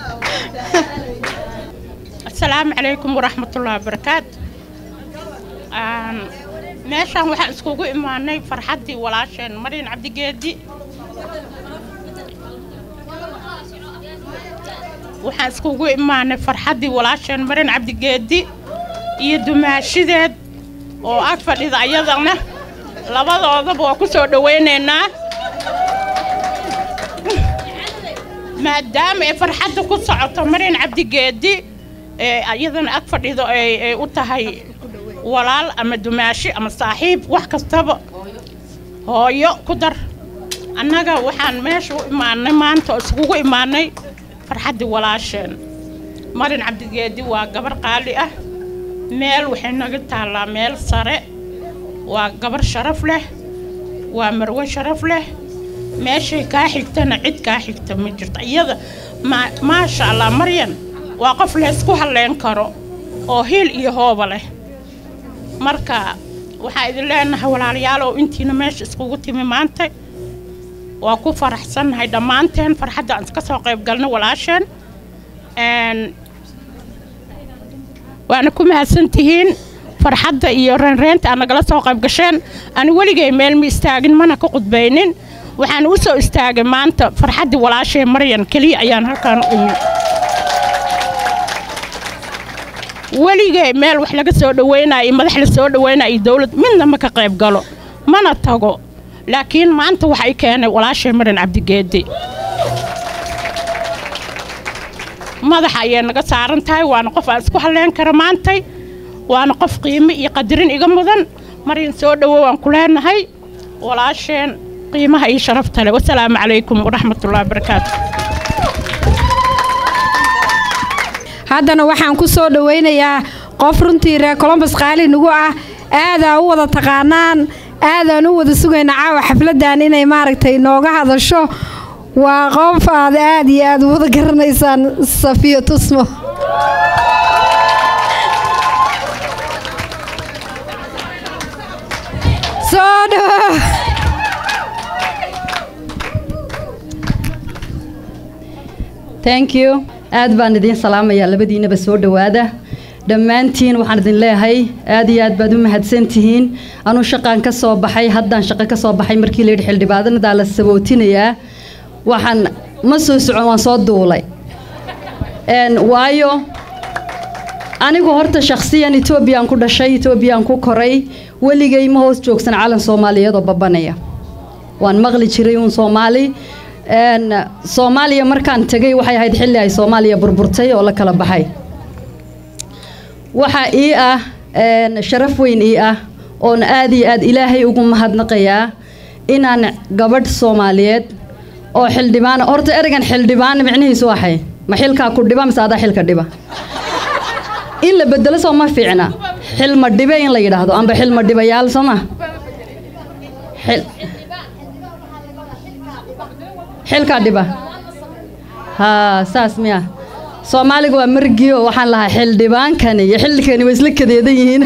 assalaamu alaykum waraxmatullaahi wabarakaat meeshan waxaan iskugu imaanay farxadii walaasheen Maryan Cabdigeedi waxaan iskugu imaanay farxadii walaasheen Maryan Cabdigeedi iyo dumaashideed oo ag fadhida ayadana labadoodaba waa ku soo dhaweyneynaa maadaama ay farxadda ku socoto Maryan Cabdigeedi ayadana ag fadhido ay u tahay walaal ama dumaashi ama saaxiib wax kastaba hooyo ku dar annaga waxaan meesha u imaanay maanta iskugu imaanay farxadii walaasheen Maryan Cabdigeedi waa gabar qaali ah meel waxay naga taalaa meel sare waa gabar sharaf leh waa marwo sharaf leh meeshay ka xigtana cid ka xigta ma jirto iyada ma sha Allah Maryan waa qof la isku haleyn karo oo heel iyo hooba leh marka waxa idin leenahay walaalayaal oo intiina meesha iskugu timi maanta waa ku faraxsanahay dhamaanteen farxadda aan ka soo qayb galno walaasheen waana ku mahadsantihiin farxadda iyo reenreenta aan nagala soo qayb gasheen aan waligay meel mi istaagin mana ka qudbaynin waxaan u soo istaagay maanta farxadii walaasheen Maryan kaliya ayaan halkaan u yimid waligay meel wax laga soo dhaweynaa madax la soo dhaweynaa dawlad midna ma ka qayb galo mana tago laakiin maanta waxa ay keenay walaasheen Maryan Cabdigeedi madax ayay naga saaran tahay waana qof aan isku haleyn karo maantay waana qof qiimo iyo qadarin iga mudan Maryan soo dhawow aan ku leenahay walaasheen qiimaha iyo sharafta leh wassalaamu alaykum waraxmatullaahi wabarakaatuh haddana waxaan ku soo dhaweynayaa qof runtii reer Columbus qaali nagu ah aad u wada taqaanaan aad u wada sugaynaa caawa xafladan inay maaragtay nooga hadasho وقف هذا عادي هذا وذكر نيسان صفية تسمو صادو Thank you. aad baan idin salaamayaa labadiinaba soo dhawaada dhammaantiin waxaan idin leeyahay aad iyo aad baad u mahadsantihiin anu shaqaan ka soo baxay haddaan shaqo ka soo baxay markii la yidhi xildhibaanada la sabootinayaa waxaan ma soo socon waan soo duulay waayo anigu horta shakhsiyan Ethiopian ku dhashay Ethiopian ku koray waligay ma hoos joogsan calan Soomaaliyeed oo babanaya waan maqli jiray un Soomaali Soomaaliya markaan tagay waxay ahayd xilli ay Soomaaliya burburtay oo la kala baxay waxa ii ah sharaf weyn ii ah oo aad iyo aad Ilaahay ugu mahadnaqayaa inaan gabadh Soomaaliyeed oo xildhibaan horta ergan xildhibaan macnihiisu waxay ma xilka ku dhiba mise adaa xilka dhiba in la bedelo soo ma fiicna xilma dhiba in la yiraahdo amba xilma dhibayaal sama xilka dhiba ha saas miya Soomaaliga waa margiyo waxaan lahaa xildhibaankani iyo xilkani way isla kadeedan yihiin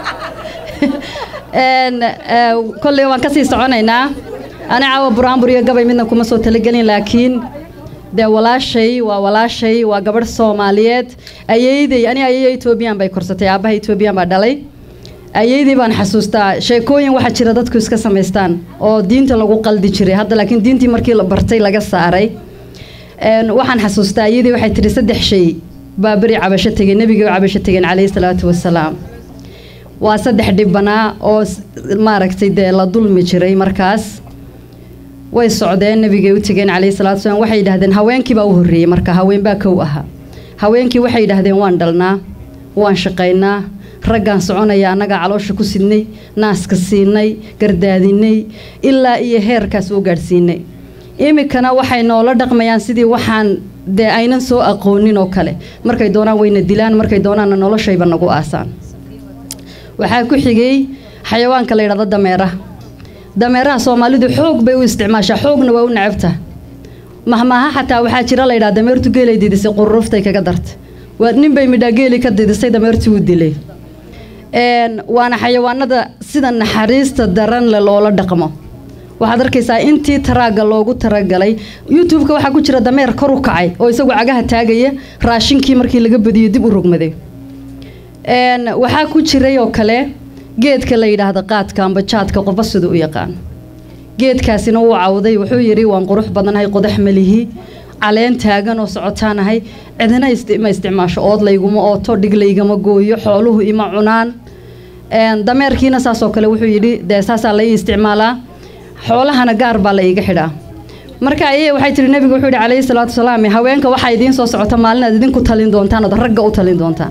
kullee waan ka sii soconaynaa ana caawa buraanburiga gabay midna kuma soo talagelin laakiin de walaashay waa gabadh Soomaaliyeed ayeeyday Ethiopian bay korsatay aabaha Ethiopian baa dhalay ayeeyday baan xasuustaa sheekooyin waxa jira dadku iska sameystaan oo diinta lagu qaldi jiray hadda laakiin diintii markii la bartay laga saaray waxaan xasuustaa ayeeyday waxay tiri saddex shay baa bari cabasho tagay nabiga cabasho tagay calayhi salaatu wasalaam waa saddex dhibana oo maaragtay de la dulmi jiray markaas way socdeen nabiga u tagay calayhi salaatu wasalaam waxay yiraahdeen haweenkii baa u horeeyay marka haween baa kow aha haweenkii waxay yiraahdeen waan dhalnaa waan shaqaynaa raggan soconaya anaga caloosha ku sidnay naaska siinay gardaadinay ilaa iyo heerkaas u gaarsiinay imikana waxay noola dhaqmayaan sidii waxaan de aynan soo aqoonin oo kale markay doonaan wayna dilaan markay doonaan noloshayba nagu aasaan waxaa ku xigay xayawaanka la yiraahdo dameeraha Soomaalidu xoog bay u isticmaashaa xoogna waa u nacabta mahmaha xataa waxaa jira la yiraahdo dameertu geelay didisay quruuftay kaga dartay waa nin bay midhageeli ka didisay dameertu u dilay waana xayawaanada sida naxariista daran loola dhaqmo waxaad arkaysaa intii taraaga loogu talagalay YouTube-ka waxa ku jira dameer kor u kacay oo isagu cagaha taagaya raashinkii markii laga badiyo dib u rogmaday waxa ku jiray oo kale geedka la yiraahdo qaadka amba jaadka qofba sida u yaqaan geedkaasina uu cawday wuxuu yiri waan qurux badanahay qodax malihi caleen taagan oo socotaanahay cidina isticmaasho ood layguma ooto dhiglaygama gooyo xooluhu ima cunaan dameerkiina saas oo kale wuxuu yiri deesaasa la isticmaalaa xoolahana gaar baa la iga xidhaa marka ayay waxay tiri nabiga wuxuu yiri calayhi salaatu wasalaam haweenka waxa idin soo socota maalin aad idinku talin doontaan oo ragga u talin doontaan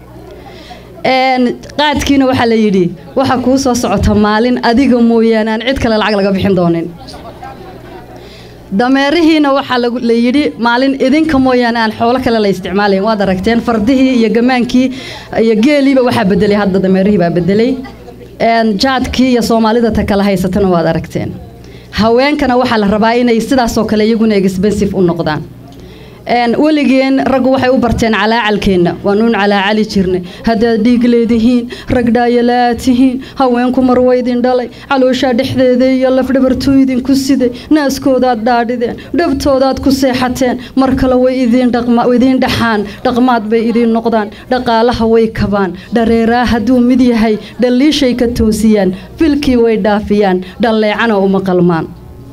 qaadkiina waxa la yiri waxa ku soo socota maalin adiga mooyaan aan cid kale lacag laga bixin doonin dameerihiina waxa la yiri maalin idinka mooyaan aan xoolo kale la isticmaalayn waad aragteen fardihii iyo gamaankii iyo geeliba waxa bedelay hadda dameerihii baa bedelay jaadkii iyo Soomaalida ta kala haysatana waad aragteen haweenkana waxa la rabaa inay sidaas oo kale iyaguna expensive u noqdaan waligeen rag waxay u barteen calaacalkeena waanuun calaacali jirnay hadda dhiig leedihiin rag dhaayalaatihiin haweenku marweydin dhalay caloosha dhexdeeda iyo laf dhabartu idin ku siday naaskooda dhaadhideen dhabtooda ku seexateen mar kale way idin dhaxaan dhaqmaad bay idin noqdaan dhaqaalaha way kabaan dhareeraa haduu mid yahay dhaliishay ka toosiyaan filkii way dhaafiyaan dhaleecana uma qalmaan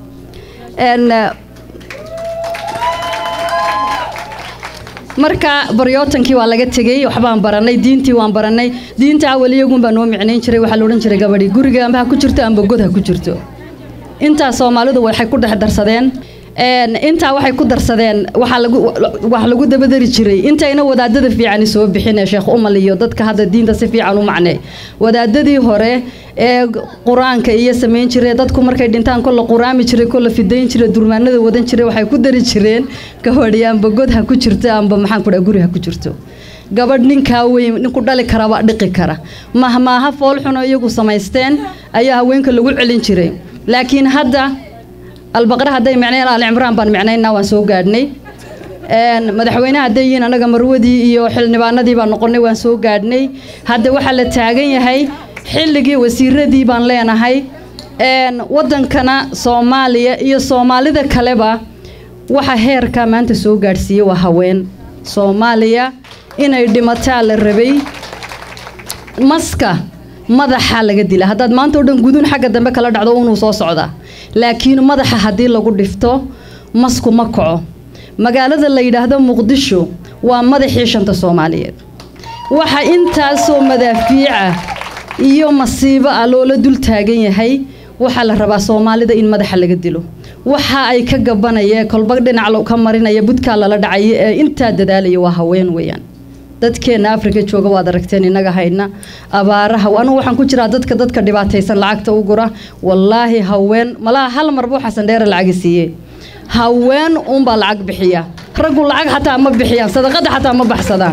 marka baryootankii waa laga tagay waxbaan baranay diintii waan baranay diinta waliyagun baa noo micnayn jiray waxa la oran jiray gabadhi guriga amba ku jirto amba god ha ku jirto inta Soomaalidu waxay ku dhaxdarsadeen inta waxay ku darsadeen waxa lagu dabadari jiray intayna wadaadada fiican soo bixinay Sheekh Umal iyo dadka hadda diinta si fiican u macnay wadaadadii hore ee Quraanka iyo sameyn jiray dadku markay dhintaan kol quraami jiray kol fidayn jiray durmaanada wadan jiray waxay ku dari jireen gabadhiyaan bagod ha ku jirto amba maxaan ku guri ha ku jirto gabadh ninka weyn ninku dhali kara waa dhiqi kara mahmaaha fool xuno iyagu sameysteen ayaa haweenka lagu celin jiray laakiin hadda albaqara hadday micnayn aal cimraan baan micnaynaa waan soo gaadhnay madaxweynaha hadday yihiin annaga marwadii iyo xildhibaanadii baan noqonnay waan soo gaadhnay hadda waxaa la taagan yahay xilligii wasiiradii baan leenahay waddankana Soomaaliya iyo Soomaalida kaleba waxa heerka maanta soo gaarsiiyay waa haween Soomaaliya inay dhimataa la rabay maska madaxa laga dila haddaad maanta oo dhan gudun xagga dambe kala dhacdo inuu soo socdaa laakiin madaxa haddii lagu dhifto masku ma kaco magaalada la yidhaahdo Muqdisho waa madaxii shanta Soomaaliyeed waxa intaasoo madaafiica iyo masiibo ah loola dul taagan yahay waxa la rabaa Soomaalida in madaxa laga dilo waxa ay ka gabanayeen kolba dhinac loo ka marinaya budka la dhacay ee inta dadaalaya waa haween weeyaan dadkeena Afrika jooga waad aragteen inaga hayna abaaraha waxaan ku jiraa dadka dhibaataysan lacagta u gura wallaahi haween malaha hal mar buu xasan dheer lacag siiyay haween baa lacag bixiya raggu lacag xataa ma bixiyaan sadaqada xataa ma baxsadaan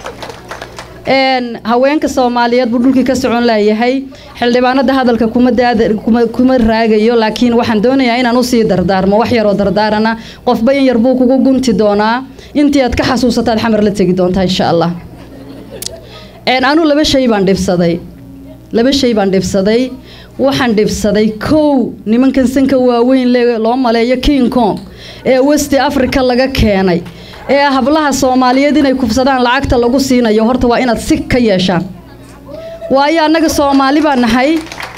haweenka Soomaaliyeed buu dhulkii ka socon leeyahay xildhibaanada hadalka kuma raagayo laakiin waxaan doonayaa inaan u sii dardaarmo wax yar oo dardaarana qof bayan yar buu kugu gunti doonaa intii aad ka xasuusataad xamar la tagi doontaa insha Allah anu laba shay baan dhibsaday waxaan dhibsaday kow nimankan sanka waaweyn loo maleeyo King Kong ee West Africa laga keenay ee hablaha Soomaaliyeed inay kufsadaan lacagta lagu siinayo horta waa inaad si ka yeeshaan waayo annaga Soomaali baan nahay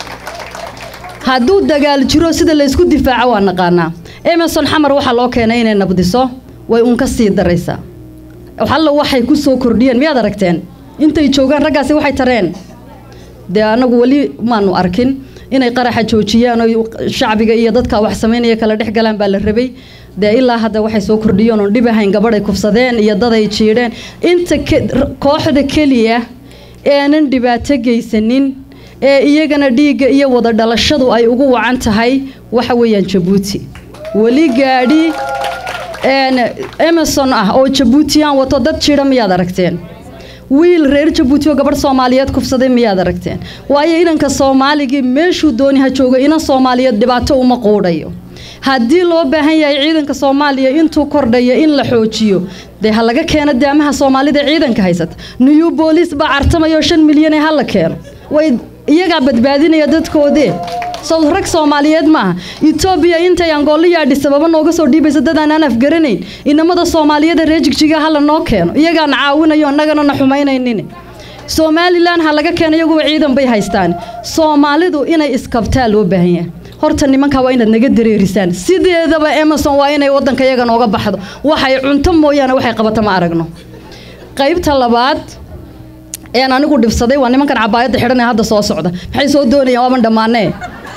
hadduu dagaal jiro sida la isku difaaco waa naqaanaa Emerson Xamar waxa loo keenay inay nabdiso way ka sii daraysaa waxa waxay ku soo kordhiyeen miyaad aragteen intay joogaan raggaasi waxay tareen anagu wali maanu arkin inay qaraxa joojiyaan oo shacbiga iyo dadka wax sameynaya kala dhex galaan baa la rabay ilaa hadda waxay soo kordhiyeen oo dhib ahayn gabadhay kufsadeen iyo dad ay jiideen inta kooxda kaliya aanan dhibaato geysanin ee iyagana dhiiga iyo wada dhalashadu ay ugu wacan tahay waxa weeyaan Djibouti wali gaadhi Emerson oo Djibouti aan wato dad jiida miyaad aragteen wiil reer Djibouti oo gabadh Soomaaliyeed kufsaday miyaad aragteen waayo idanka Soomaaliga meeshuu dooni ha joogo ina Soomaaliyeed dhibaato uma qoodhayo haddii loo baahan yahay ciidanka Soomaaliya intuu kordhayo in la xoojiyo ha laga keeno daamaha Soomaalida ciidanka haysata new police ba cartamayo 5 milyan ee hala keeno way iyaga badbaadinaya dadkoodii rag Soomaaliyeed ma Ethiopia intay Angola sababa nooga soo dhiibaysa dad aan afgaranayn inamada Soomaaliyeed reejigjiga hala noo keeno iyaga caawinayo annagana na xumaynaynin Somaliland ha laga keeno iyagu ciidan bay haystaan Soomaalidu inay iskabtaa loo baahan yahay horta nimanka waa inaad naga dareerisaan sideedaba Emerson waa inay wadanka iyaga nooga baxdo waxay cunto mooyaan waxay qabato ma aragno qaybta labaad anigu dhibsaday waa nimankan cabaayada xidhan ee hadda soo socda maxay soo doonayaan waaban dhamaanay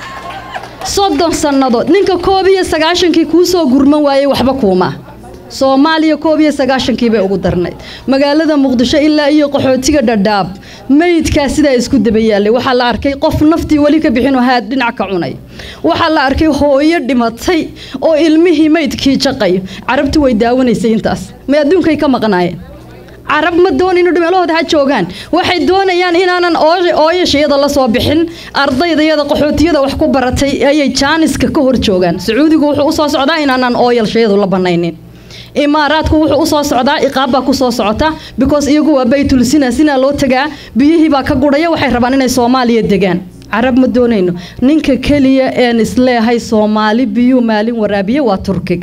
30 sanadood ninka 19 kuu soo gurman waayay waxba kuuma Soomaaliya 19 bay ugu darnay magaalada Muqdisho ilaa iyo qaxootiga Dadaab meydka sida isku dabayaalay waxa la arkay qof naftii wali ka bixin oo haad dhinac ka cunay waxa la arkay hooyo dhimatay oo ilmihii meydkii jaqay carabtu way daawanaysay intaas ma adduunkay ka maqnaayeen carab ma doonayno dhimeelahooda ha joogaan waxay doonayaan inaanan ooyashayada la soo bixin ardaydayada qaxootiyada wax ku baratay ayay jaaniska ka hor joogaan Sacuudigu wuxuu u soo socdaa inaanan ooyashayadu la banaynin Imaaraadku wuxuu u soo socdaa iqaab baa ku soo socota because iyagu waa baytul sina loo tagaa biyihii baa ka gudhaya waxay rabaan inay Soomaaliya degaan carab ma doonayno ninka kaliya ee isleeyahay Soomaali biyo maalin waraabiye waa Turkiga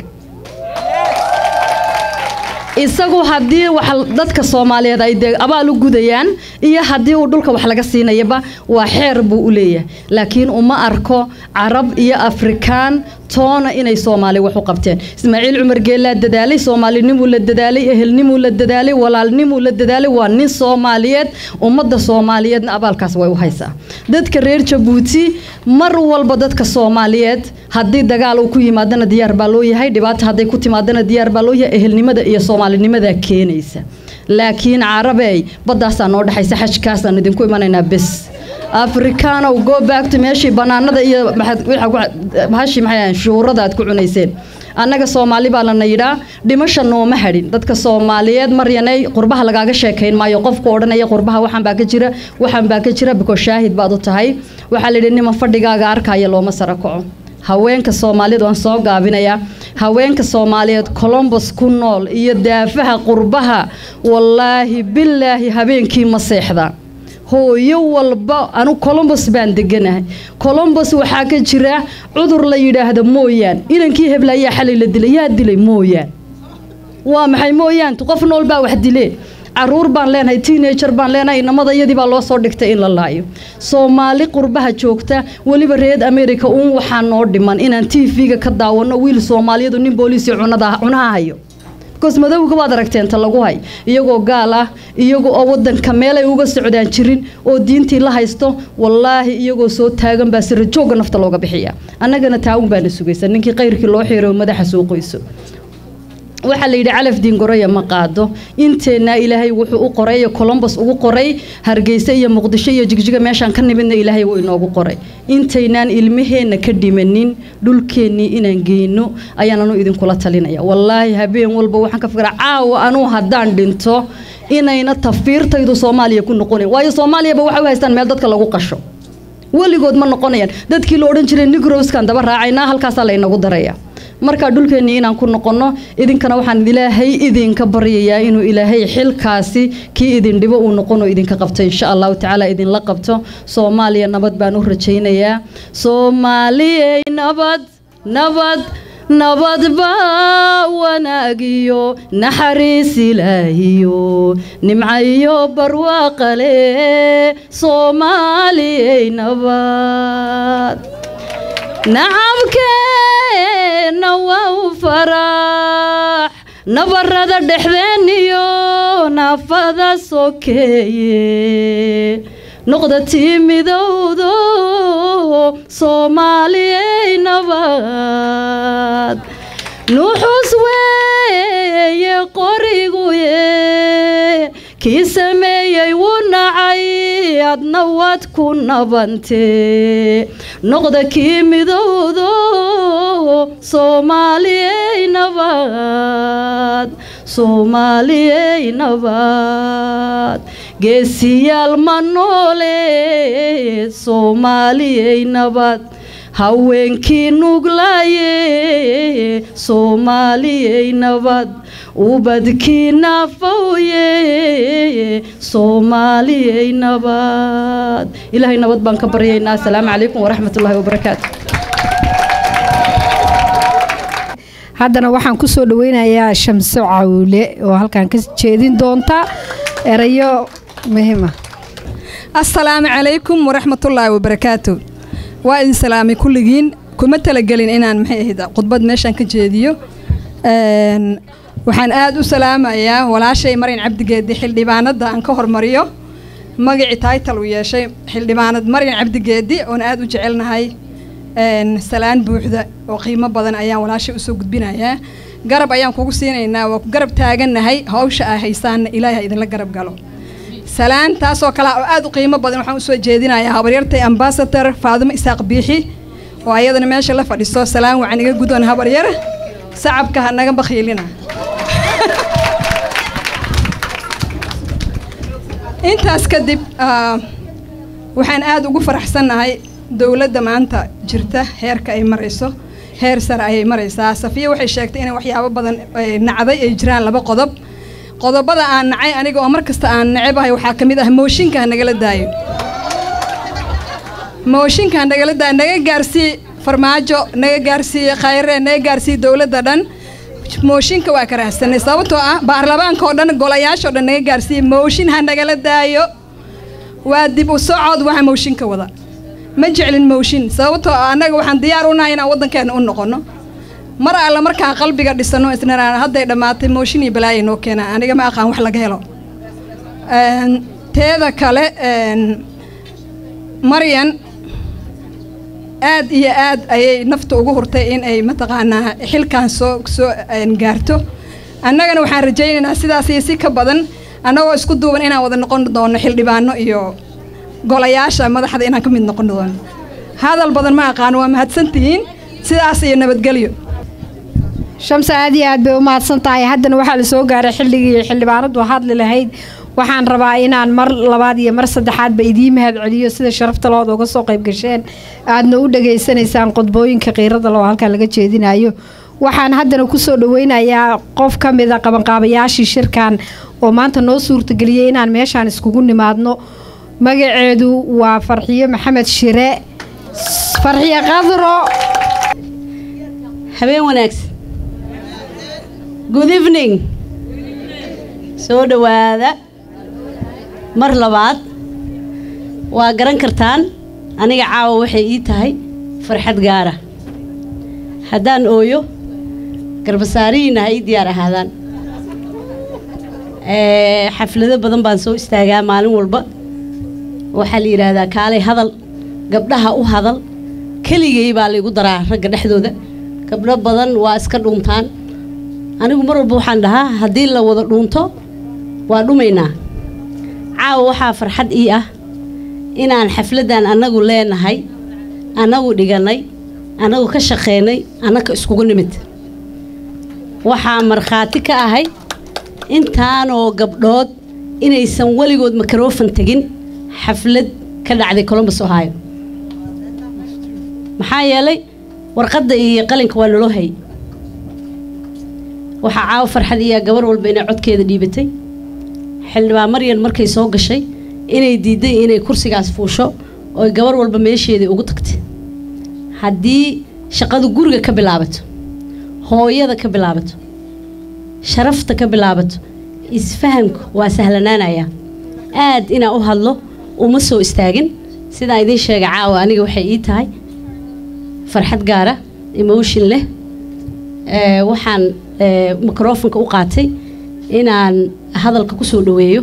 isagu hadii wax dadka Soomaaliyeed ay abaal u gudayaan iyo hadii uu dhulka wax laga siinayba waa xeer buu u leeyahay laakiin uma arko Arab iyo Afrikaan toona inay Soomaali wax u qabteen Ismaaciil Cumar Geela dadaalay Soomaalinimu la dadaalay ehelnimu la dadaalay walaalnimu la dadaalay waa nin Soomaaliyeed ummadda Soomaaliyeedna abaalkaas way u haysaa dadka reer Djibouti mar walba dadka Soomaaliyeed hadii dagaal uu ku yimaadana diyaar baa loo yahay dhibaato haday ku timaadana diyaar baa loo yahay ehelnimada iyo Soomaalinimada keenaysa laakiin Carabay badaas noo dhaxaysa xajkaas aan idinku imanaynaa bas Afrikaano go back to meeshii banaanada iyo maxay shuurada aad ku cunayseen annaga Soomaali baa la naydaa dhimasho nooma hadhin dadka Soomaaliyeed maryanay qurbaha lagaaga sheekayn maayo qofku oranaya qurbaha waxan baa ka jira biko shaahid baad u tahay waxa la yidhi nima fadhigaaga arkaya looma sara kaco haweenka Soomaaliyeed waan soo gaabinayaa haweenka Soomaaliyeed Columbus ku nool iyo daafaha qurbaha wallaahi billaahi habeenkii ma seexda hooyo walba anu Columbus baan deganahay Columbus waxa ka jira cudur la yiraahdo mooyaan inankii heblayaa xalay la dilay yaa dilay mooyaan waa maxay mooyaan qof nool baa wax dilay caruur baan leenahay teenager baan leenahay namadayadii baa loo soo dhigtay in la laayo Soomaali qurbaha joogta waliba reed America waxa noo dhiman inaan TV-ga ka daawano wiil Soomaaliyeed nin booliis cunaha hayo because madawga waad aragteen ta lagu hay iyagoo gaal ah iyagoo oo wadanka meel ay uga socdaan jirin oo diintii la haysto wallaahi iyagoo soo taagan baa sir jooga nafta looga bixiya annagana taawun baan sugaysan ninkii qayrkii loo xiray madaxa soo qoyso waxa la yiri calaf diin goraya ma qaado inteena ilaahay wuxuu u qoray Columbus ugu qoray Hargeysa iyo Muqdisho iyo Jigjiga meeshan ka nimidna ilaahay wuu inoogu qoray inteynaan ilmaheena ka dhimanin dhulkeeni inaan geeyno ayaanu idin kula talinaya wallaahi habeen walba waxaan ka fikiraa caawa anu hadaan dhinto inayna tafiirtaydu Soomaaliya ku noqonay waayo Soomaaliya waxa ay haystaan meel dadka lagu qasho waligood ma noqonayaan dadkii loo oran jiray Negroes kan daba raacayna halkaas la inagu daraya marka dhulkeeni inaan ku noqono idinkana waxaan ilaahay idinka baryayaa inuu ilaahay xilkaasi kii idin dhibo uu noqono idinka qabto insha Allah taala idin la qabto Soomaaliya nabad baan u rajaynayaa Soomaaliya nabad nabad nabad baa wanaagiyo naxariis ilaahiyo nimcayo barwaaqale Soomaaliya nabad nacabkeena waa farax nabarada dhexdeeniyo nafada sokeeye noqdatii midowdo Soomaaliya nabad nuxus weeye qoriguye kii sameeyay wuu nacay adna waad ku nabantee noqda kii midowdo Soomaaliya nabad Soomaaliya nabad geesiyaal ma noole Soomaaliya nabad haweenkii nuglaaye Soomaaliya nabad ubadkii nafooye Soomaaliya nabad ilaahay nabad baan ka baryaynaa assalaamu calaykum waraxmatullaahi wabarakaatuh haddana waxaan ku soo dhaweynayaa Shamso Cawle oo halkan ka jeedin doonta erayo muhiim ah assalaamu calaykum waraxmatullaahi wabarakaatuh waa idin salaamay kulligiin kuma talagelin inaan maxay ahayd khudbad meeshan ka jeediyo waxaan aad u salaamayaa walaashay Mariin Cabdigeedi xildhibaanada aan ka hormariyo magacii title u yeeshay xildhibaanad Mariin Cabdigeedi oo aad u jecelnahay salaan buuxda oo qiimo badan ayaan walaashay u soo gudbinayaa garab ayaan kugu siinaynaa waa ku garab taaganahay hawsha ay haystaan ilaahay idin la garab galo salaan taasoo kala oo aad u qiimo badan waxaan u soo jeedinayaa habaryartay ambassador Faadimo Isaaq Biixi oo ayadana meesha la fadhiso salaan waxaan iga gudoon habaryar sacabka naga bakhiilina intaas kadib waxaan aad ugu faraxsanahay dawladda maanta jirta heerka ay marayso heer sare ay maraysaa Safiya waxay sheegtay in waxyaabo badan nacday ay jiraan laba qodob qodobada aan nacay aniga oo markasta aan nacabahay waxa kamid ah mooshinka nagala daayo mooshinka nagala daayo naga gaarsii farmaajo naga gaarsii khayre naga gaarsii dawladda dhan mooshinka waa karaahsanay sababtoo ah baarlamaanka oo dhan golayaasha oo dhan naga gaarsii mooshin ha nagala daayo waa dib u socod waxa mooshinka wada ma jeclin mooshin sababtoo ah anaga waxaan diyaar u nahay inaan wadankeena u noqono mar alla markaan qalbiga dhisano isnaraan hadday dhamaatay mooshin iyo balaayo noo keena aniga ma aqaan wax laga helo teeda kale Marian aad iyo aad ayay nafta ugu hurtay in ay mataqaanaa xilkan soo gaarto annagana waxaan rajaynaynaa sidaas iyo si ka badan annagoo isku duuban inaan wada noqon doono xildhibaano iyo golayaasha madaxda inaan ka mid noqon doono hadal badan ma aqaan waa mahadsantihiin sidaas iyo nabadgelyo Shamsa aad iyo aad bay u mahadsan tahay haddana waxa la soo gaaray xilligii xildhibaanadu hadli lahayd waxaan rabaa inaan mar labaad iyo mar saddexaadba idiin mahad celiyo sida sharafta looda uga soo qayb gasheen aadna u dhageysanaysaan qodbooyinka qiirada loo halkan laga jeedinayo waxaan haddana kusoo dhaweynayaa qof ka mid a qabanqaabayaashii shirkan oo maanta noo suurtageliyey inaan meeshaan iskugu nimaadno magaceedu waa farxiyo maxamed shire farxiyo qadro habeen wanaagsan good evening soo dhawaada mar labaad waa garan kartaan aniga caawa waxay ii tahay farxad gaara haddaan ooyo garbasaarihiina ha ii diyaar ahaadaan xaflado badan baan soo istaagaa maalin walba waxaa la yidhaahdaa kaalay hadal gabdhaha u hadal keligay baa laygu daraa ragga dhexdooda gabdho badan waa iska dhuuntaan anigu mar walba waxaan dhahaa haddii la wada dhuunto waa dhumaynaa caawa waxaa farxad ii ah inaan xafladdan annagu leenahay annagu dhigannay annagu ka shaqaynay annaka iskugu nimid waxaa markhaati ka ahay intaanoo gabdhood inaysan weligood makaroofan tegin xaflad ka dhacday Columbus Ohio maxaa yeelay warqadda iyo qalinka waa naloo hay waxaa caawa farxad iyo gabar walba inay codkeeda dhiibatay xildhibaan Maryan markay soo gashay inay diiday inay kursigaas fuusho oo gabar walba meesheedii ugu tagtay haddii shaqadu guriga ka bilaabato hooyada ka bilaabato sharafta ka bilaabato isfahanku waa sahlanaanaya aad inaa u hadlo uma soo istaagin sidaa idiin sheegay caawa aniga waxay ii tahay farxad gaara emotion leh waxaan microphone-ka u qaatay inaan hadalka ku soo dhaweeyo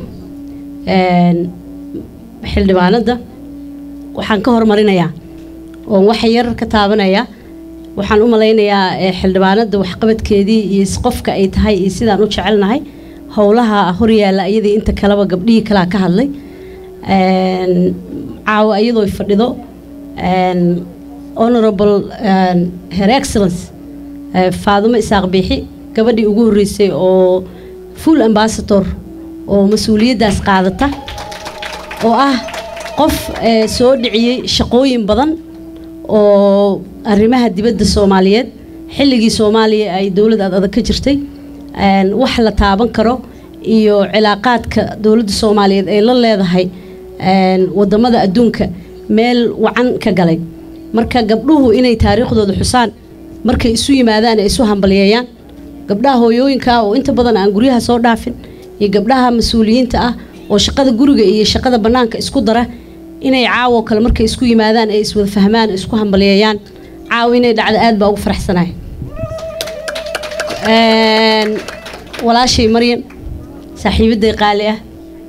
xildhibaanada waxaan ka hormarinayaa oo wax yar ka taabanaya waxaan u malaynayaa xildhibaanada waxqabadkeedii iyo qofka ay tahay iyo sidaan u jecelnahay howlaha horyaala iyadii inta kaleba gabdhihii kalaa ka hadlay caawa iyadoo fadhido honorable her excellence Faadumo Isaaq Biixi gabadhii ugu horeysay oo full ambassador oo mas'uuliyadaas qaadata oo ah qof soo dhiciyay shaqooyin badan oo arrimaha dibadda Soomaaliyeed xilligii Soomaaliya ay dawlad adag ka jirtay wax la taaban karo iyo cilaaqaadka dawladda Soomaaliyeed ay la leedahay wadamada adduunka meel wacan ka galay marka gabdhuhu inay taariikhdooda xusaan markay isu yimaadaan ay isu hambalyeeyaan gabdhaha hooyooyinka oo inta badan aan guryaha soo dhaafin iyo gabdhaha mas'uuliyiinta ah oo shaqada guriga iyo shaqada banaanka isku dara inay caawo kale markay isku yimaadaan ay iswada fahmaan isku hambalyeeyaan caawo inay dhacdo aad baa ugu faraxsanahay walaashay Maryan saaxiibaday qaali ah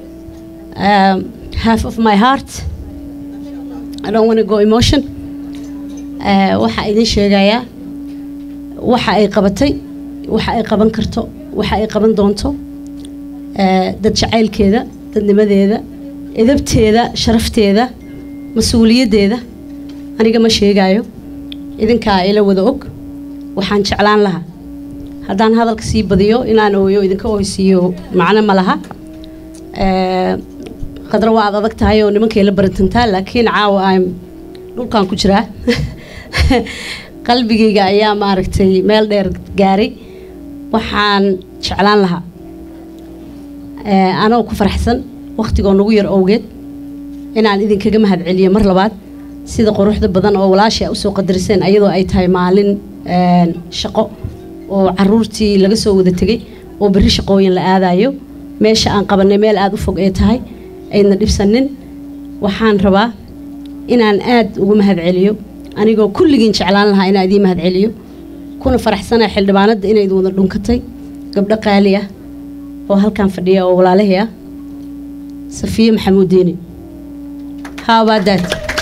half of my heart I don't want to go emotion waxa idin sheegayaa waxa ay qabatay waxa ay qaban karto waxa ay qaban doonto dad jacaylkeeda dadnimadeeda edabteeda sharafteeda mas'uuliyadeeda aniga ma sheegayo idinka ila wada og waxaan jeclaan lahaa haddaan hadalka sii badiyo inaan ooyo idinka ooysiiyo macna ma laha qadra waa adag tahay oo nimankay la barantantaa laakiin caawa aan dhulkan ku jiraa qalbigayga ayaa maaragtay meel dheer gaaray waxaan jeclaan lahaa anoo ku faraxsan waqtigoo nagu yar awgeed inaan idinkaga mahad celiyo mar labaad sida quruxda badan oo walaashay u soo qadariseen ayadoo ay tahay maalin shaqo oo caruurtii laga soo wada tagay oo bari shaqooyin la aadayo meesha aan qabanay meel aad u fog ee tahay ayna dhibsanin waxaan rabaa inaan aad ugu mahad celiyo anigoo kulligiin jeclaan lahaa inaan idin mahad celiyo kuna faraxsanahay xildhibaanada inay wada dhunkatay gabdho qaali ah oo halkan fadhiya oo walaalahay ah Safiya Maxamuud Diini how about that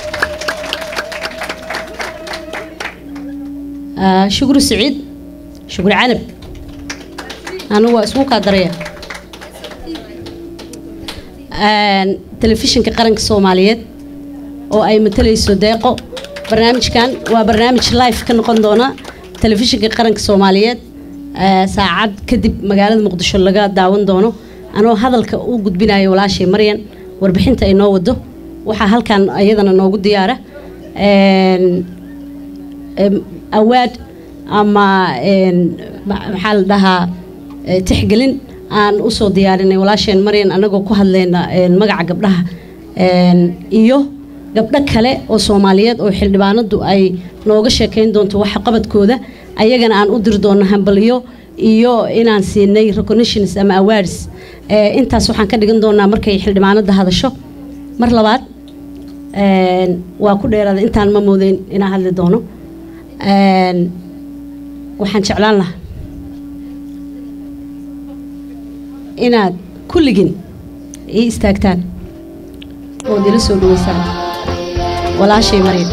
Shukru Saciid Shukru Canab anu waa isku ka daraya telefishinka qaranka Soomaaliyeed oo ay matalayso deeqo barnaamijkan waa barnaamij live ka noqon doona telefishinka qaranka Soomaaliyeed saacad kadib magaalada Muqdisho laga daawan doono anoo hadalka u gudbinayo walaashay Maryan warbixinta ay noo wado waxa halkan ayadana noogu diyaara awaad ama maxaa la dhahaa tixgelin aan u soo diyaarinay walaasheen Maryan anagoo ku hadlayna magaca gabdhaha iyo gabdho kale oo Soomaaliyeed oo xildhibaanadu ay nooga sheekayn doonto waxa qabadkooda ayagana aan u dir doono hambaliyo iyo inaan siinay recognitions ama awards intaas waxaan ka dhigan doonaa markay xildhibaanada hadasho mar labaad waa ku dheeraada intaan ma moodeyn inaan hadli doono waxaan jeclaan lahaa inaad kulligin ii istaagtaan oo dila soo dhaweysaan walaashay Maryan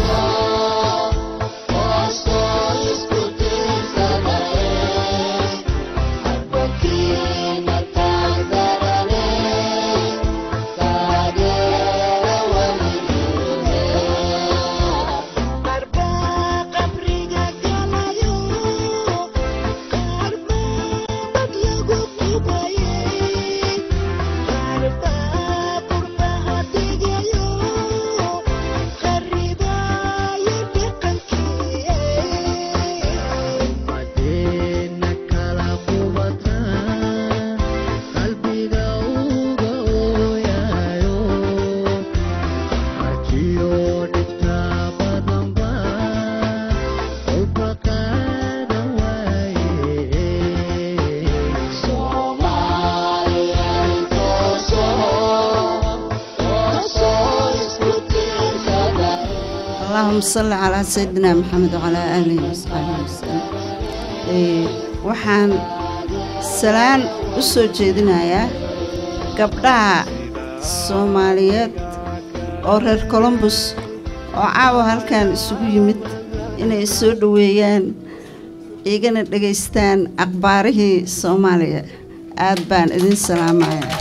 صلى على سيدنا محمد وعلى آله وصحبه وسلم waxaan salaan u soo jeedinayaa gabdhaha Soomaaliyeed oo reer Columbus oo caawa halkan isugu yimid inay soo dhaweeyaan igana dhageystaan akhbaarihii Soomaaliya aad baan idin salaamayaa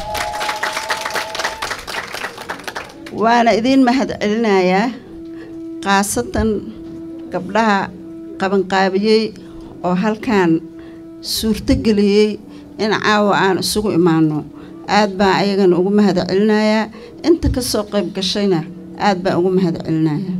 waana idin mahadcelinayaa qaasatan gabdhaha qabanqaabiyay oo halkan suurto geliyay in caawa aan isugu imaano aad baan ayagana ugu mahadcelinayaa inta ka soo qayb gashayna aad baan ugu mahadcelinayaa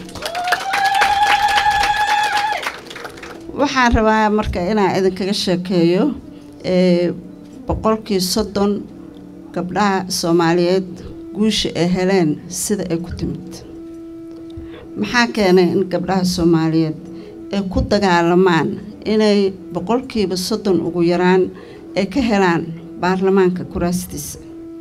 waxaan rabaa marka inaan idinkaga sheekeeyo boqolkii 30 gabdhaha Soomaaliyeed guusha ay heleen sida ay ku timid maxaa keenay in gabdhaha Soomaaliyeed ay ku dagaalamaan inay boqolkiiba 30 ugu yaraan ay ka helaan baarlamaanka kuraastiisa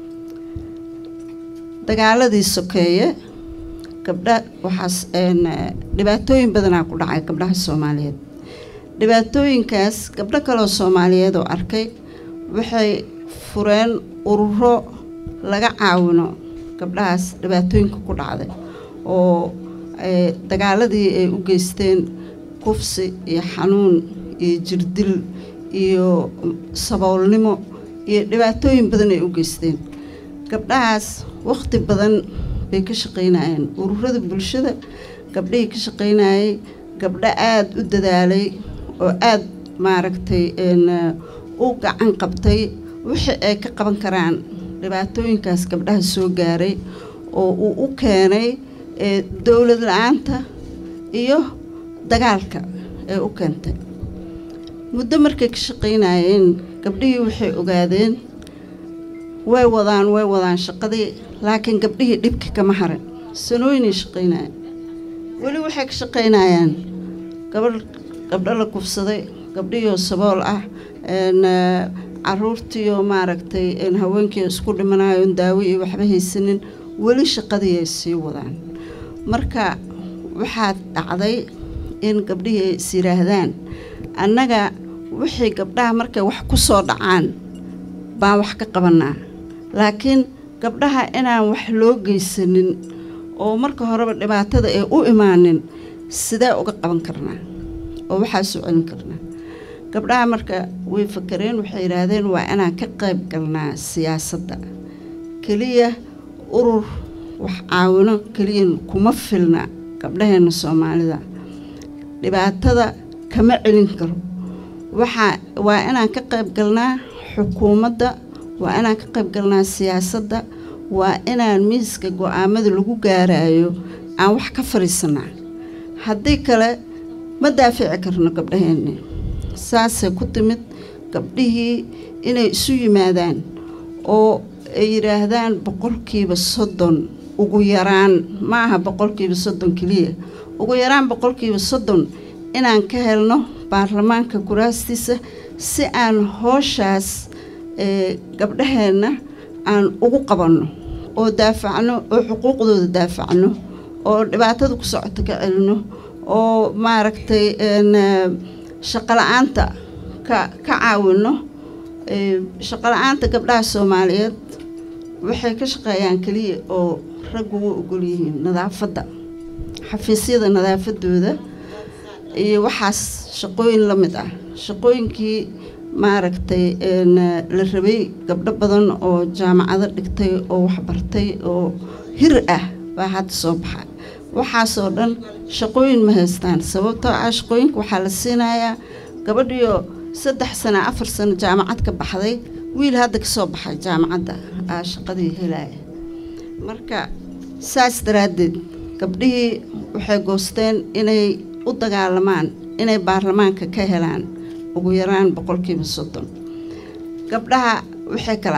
dagaaladii sokeeye gabdha waxaas dhibaatooyin badan ku dhacay gabdhaha Soomaaliyeed dhibaatooyinkaas gabdho kale oo Soomaaliyeed oo arkay waxay fureen ururo laga caawino gabdhahaas dhibaatooyinka ku dhacday oo dagaaladii ay u geysteen kufsi iyo xanuun iyo jirdil iyo saboolnimo iyo dhibaatooyin badan ay u geysteen gabdhahaas waqti badan bay ka shaqeynayeen ururada bulshada gabdhihii ka shaqeynayay gabdho aad u dadaalay oo aad maaragtay u gacan qabtay wixii ay ka qaban karaan dhibaatooyinkaas gabdhaha soo gaaray oo uu u keenay dawlad la'aanta iyo dagaalka ee u keentay muddo markay ka shaqeynayeen gabdhihii waxay ogaadeen way wadaan shaqadii laakiin gabdhihii dhibka kama harin sanooyin shaqeynayeen wali waxay ka shaqeynayaan gabdho la kufsaday gabdhihii sabool ah caruurtii oo maaragtay haweenkii isku dhimanayo daawo iyo waxba haysanin wali shaqadii ay sii wadaan marka waxaa dhacday in gabdhihii ay is yiraahdaan annaga wixii gabdhaha markay wax ku soo dhacaan baan wax ka qabanaa laakiin gabdhaha inaan wax loo geysanin oo marka horeba dhibaatada ay u imaanin sidee uga qaban karnaa oo waxaa soo celin karnaa gabdhaha marka way fakareen waxay yiraahdeen waa inaan ka qayb galnaa siyaasadda kaliya urur wax caawino kaliya kuma filna gabdhaheena Soomaalida dhibaatada kama celin karo waa inaan ka qayb galnaa xukuumadda waa inaan ka qayb galnaa siyaasadda waa inaan miiska go-aamada lagu gaarayo aan wax ka fariisanaa haddii kale ma daafici karno gabdhaheenni saasay ku timid gabdhihii inay isu yimaadaan oo ay yidhaahdaan 30% ugu yaraan ma aha 30% keliya ugu yaraan 30% inaan ka helno baarlamaanka kuraastiisa si aan howshaas gabdhaheenna aan ugu qabanno oo daafacno oo xuquuqdooda daafacno oo dhibaatada ku socota ka celino oo maaragtay shaqo la'aanta ka caawino shaqo la'aanta gabdhaha Soomaaliyeed waxay ka shaqeeyaan kaliya oo raggu u ogol yihiin nadaafadda xafiisyada nadaafadooda iyo waxaas shaqooyin la mid ah shaqooyinkii maaragtay la rabay gabdho badan oo jaamacado dhigtay oo wax bartay oo hir ah baa hadda soo baxay waxaasoo dhan shaqooyin ma haystaan sababtoo ah shaqooyinka waxaa la siinayaa gabadhiyo 3 sano 4 sano jaamacad ka baxday wiil hadda ka soo baxay jaamacadda shaqadii helaya marka saas daraaddeed gabdhihii waxay goosteen inay u dagaalamaan inay baarlamaanka ka helaan ugu yaraan 30% gabdhaha waxay kala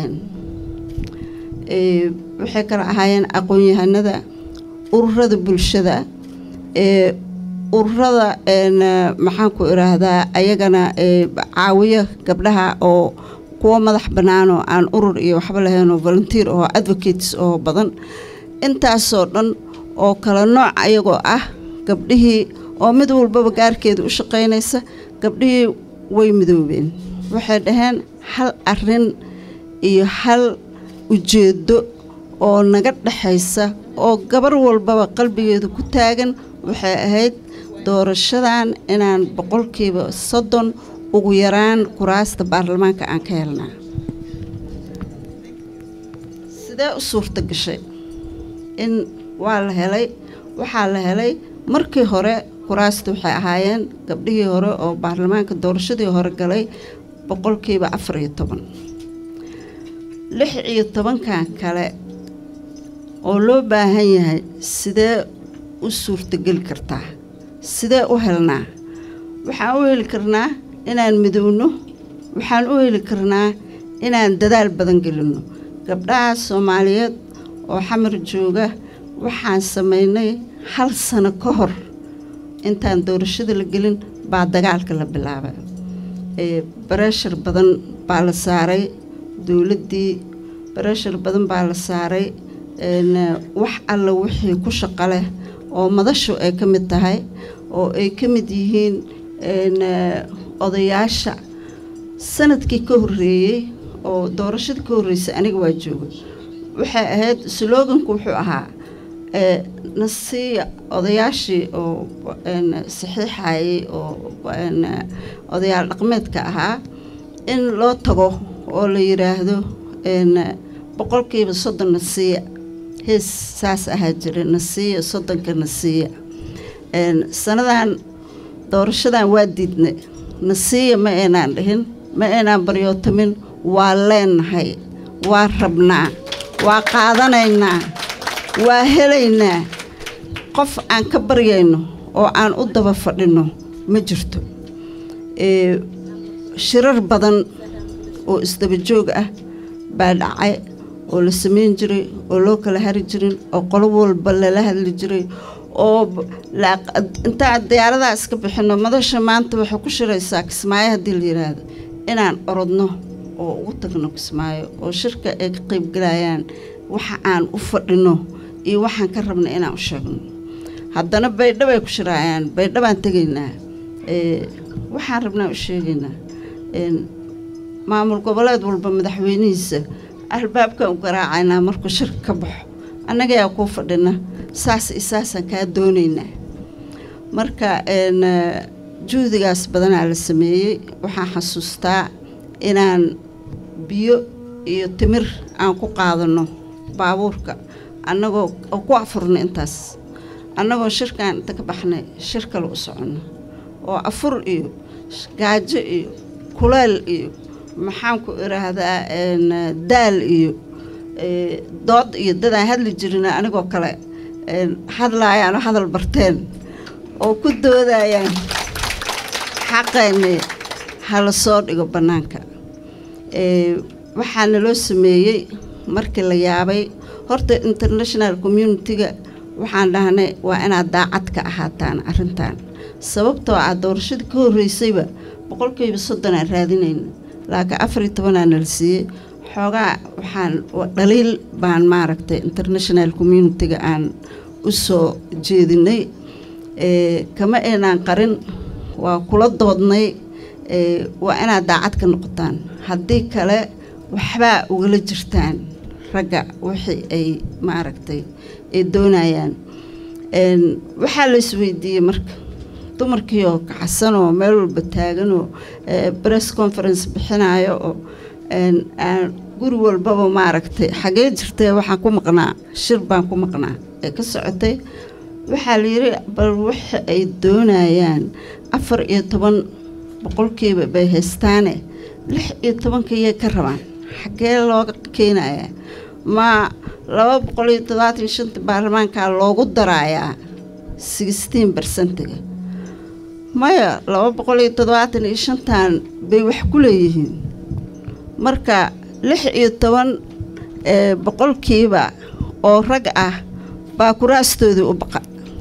ahaayeen aqoon-yahanada ururada bulshada ururada maxaan ku iraahdaa ayagana caawiya gabdhaha oo kuwa madax bannaan oo aan urur iyo waxba lahayn oo volunteer oo advocates oo badan intaasoo dhan oo kala nooc ayagoo ah gabdhihii oo mid walbaba gaarkeeda u shaqaynaysa gabdhihii way midoobeen waxay dhaheen hal arrin iyo hal ujeedo oo naga dhaxaysa oo gabar walbaba qalbigeedu ku taagan waxay ahayd doorashadan inaan 30% ugu yaraan kuraasta baarlamaanka aan ka helnaa sidee u suurta gashay in waa la helay waxaa la helay markii hore kuraasta waxay ahaayeen gabdhihii hore oo baarlamaanka doorashadii hore galay 14% 16 kale oo loo baahan yahay sidee u suurtageli kartaa sidee u helnaa waxaan u heli karnaa inaan midowno waxaan u heli karnaa inaan dadaal badan gelino gabdhaha Soomaaliyeed oo xamar jooga waxaan sameynay 1 sano ka hor intaan doorashada la gelin baa dagaalka la bilaabay barashar badan baa la saaray dawladdii barashar badan baa la saaray wax alla wixii ku shaqo leh oo madashu ay ka mid tahay oo ay ka mid yihiin odayaasha sanadkii ka horreeyay oo doorashada ka horreysay aniga waa joogay waxay ahayd sloganku wuxuu ahaa nasiya odayaashii oo saxiixayay oo odayaal dhaqameedka ahaa in loo tago oo la yiraahdo 30% nasiya hees saas ahaa jira nasiya 30 nasiya sanadan doorashadan waa diidnay nasiya ma aanan dhihin ma aanan baryootamin waa leenahay waa rabnaa waa qaadanaynaa waa helaynaa qof aan ka baryayno oo aan u daba fadhino ma jirto shirar badan oo isdaba joog ah baa dhacay oo la sameyn jiray oo loo kala hari jirin oo qolo walba lala hadli jiray oo inta diyaaradaha iska bixino madasha maanta waxay ku shiraysaa Kismaayo haddii la yiraahdo inaan orodno oo ugu tagno Kismaayo oo shirka ay ka qayb galayaan waxa aan u fadhino iyo waxaan ka rabno inaan u sheegno haddana baydhabo ay ku shirayaan baydhabaan tegaynaa waxaan rabnaa u sheegaynaa maamul goboleed walba madaxweynihiisa albaabkan u garaacaynaa markuu shirka ka baxo annaga yaa kuu fadhina saas isaasaan kaa doonaynaa marka juhdigaas badanaa la sameeyey waxaan xasuustaa inaan biyo iyo timir aan ku qaadano baabuurka annagoo ku afurno intaas annagoo shirkaan inta ka baxnay shir kale u soconno oo afur iyo gaajo iyo kuleel iyo maxaan ku iraahdaa daal iyo dood iyo dadaan hadli jirin anigoo kale hadlaayaan hadal barteen oo ku doodayaan xaqeeni hala soo dhigo bannaanka waxaana loo sameeyey markii la yaabay horta international community-ga waxaan dhahnay waa inaad daacad ka ahaataan arrintan sababtoo ah doorashadii ka horreysayba 30% aan raadinayna laakiin 14 aan la siiyey xoogaa waxaan dhaliil baan maaragtay international community-ga aan u soo jeedinay kama aanan qarin waa kula doodnay waa inaad daacad ka noqotaan haddii kale waxbaa ugala jirtaan ragga wixii ay maaragtay ay doonayaan waxaa la isweydiiyey marka dumarkii oo kacsan oo meel walba taagan oo press conference bixinayo oo guri walbaba maaragtay xagee jirtay waxaan ku maqnaa shir baan ku maqnaa ee ka socotay waxaa la yiri bal waxa ay doonayaan 14% bay haystaane 16% ka rabaan xagee looga keenayaa ma 275 baarlamaanka loogu darayaa 16% maya 275 bay wax ku leeyihiin marka 16% oo rag ah baa kuraastoodii u baqa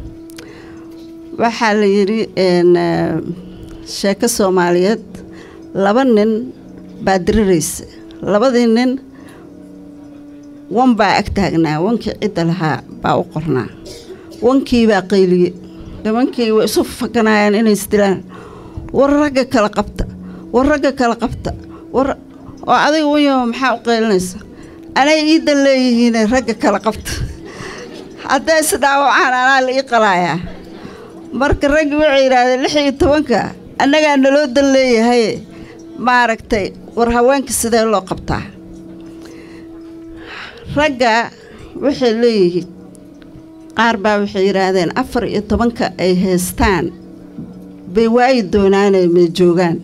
waxaa la yiri sheeko Soomaaliyeed 2 nin baa diriraysa 2 nin wan baa ag taagnaa wankii cidda lahaa baa u qornaa wankii baa qayliye nimankii way isu fakanayaan inay isdilaan war ragga kala qabta war oo adiga wayo maxaa u qaylinaysa anay iidan leeyihiin ragga kala qabta hadday isdhaawacaan anaa la ii qalaayaa marka raggi waxay yidhaahdeen 16 annagaa naloo dan leeyahay maaragtay war haweenka sidee loo qabtaa ragga waxay leeyihiin qaar baa waxay yiraahdeen 14 ay haystaan bay waayi doonaan ma joogaan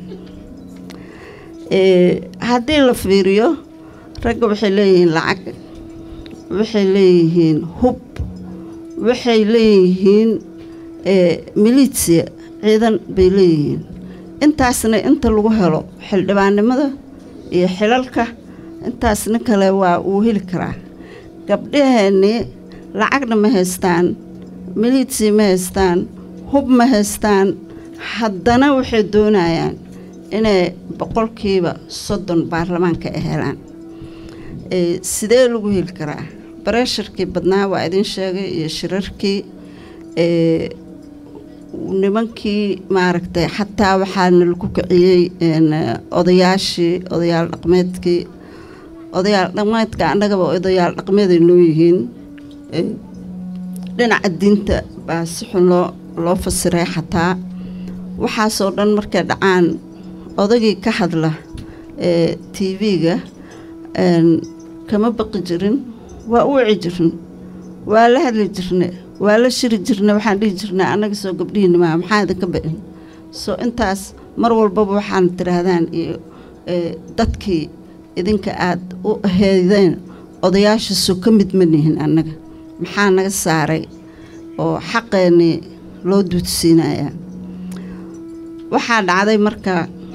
haddii la fiiriyo ragga waxay leeyihiin lacag waxay leeyihiin hub waxay leeyihiin militsia ciidan bay leeyihiin intaasna inta lagu helo xildhibaannimada iyo xilalka intaasna kale waa uu heli karaa gabdhaheeni lacagna ma haystaan militsia ma haystaan hub ma haystaan haddana waxay doonayaan inay 30% baarlamaanka ay helaan sidee lagu heli karaa bareesharkii badnaa waa idin sheegay iyo shirarkii nimankii maaragtay xataa waxaana lagu kiciyey odayaal dhaqmeedka annagaba odayaal dhaqmeeday noo yihiin dhinaca diinta baa si xun loo fasiray xataa waxaasoo dhan markay dhacaan odagii ka hadla TV-ga kama baqi jirin waa u wici jirin waa la hadli jirne waa la shiri jirne waxaan dhihi jirnay annaga soo gabdhihiinima maxaa idinka ba'in soo intaas mar walbaba waxaan tidhaahdaan iyo dadkii idinka aad u aheedeen odayaasha soo ka mid ma nihin annaga maxaa naga saaray oo xaqeennii loo duudsiinayaa waxaa dhacday marka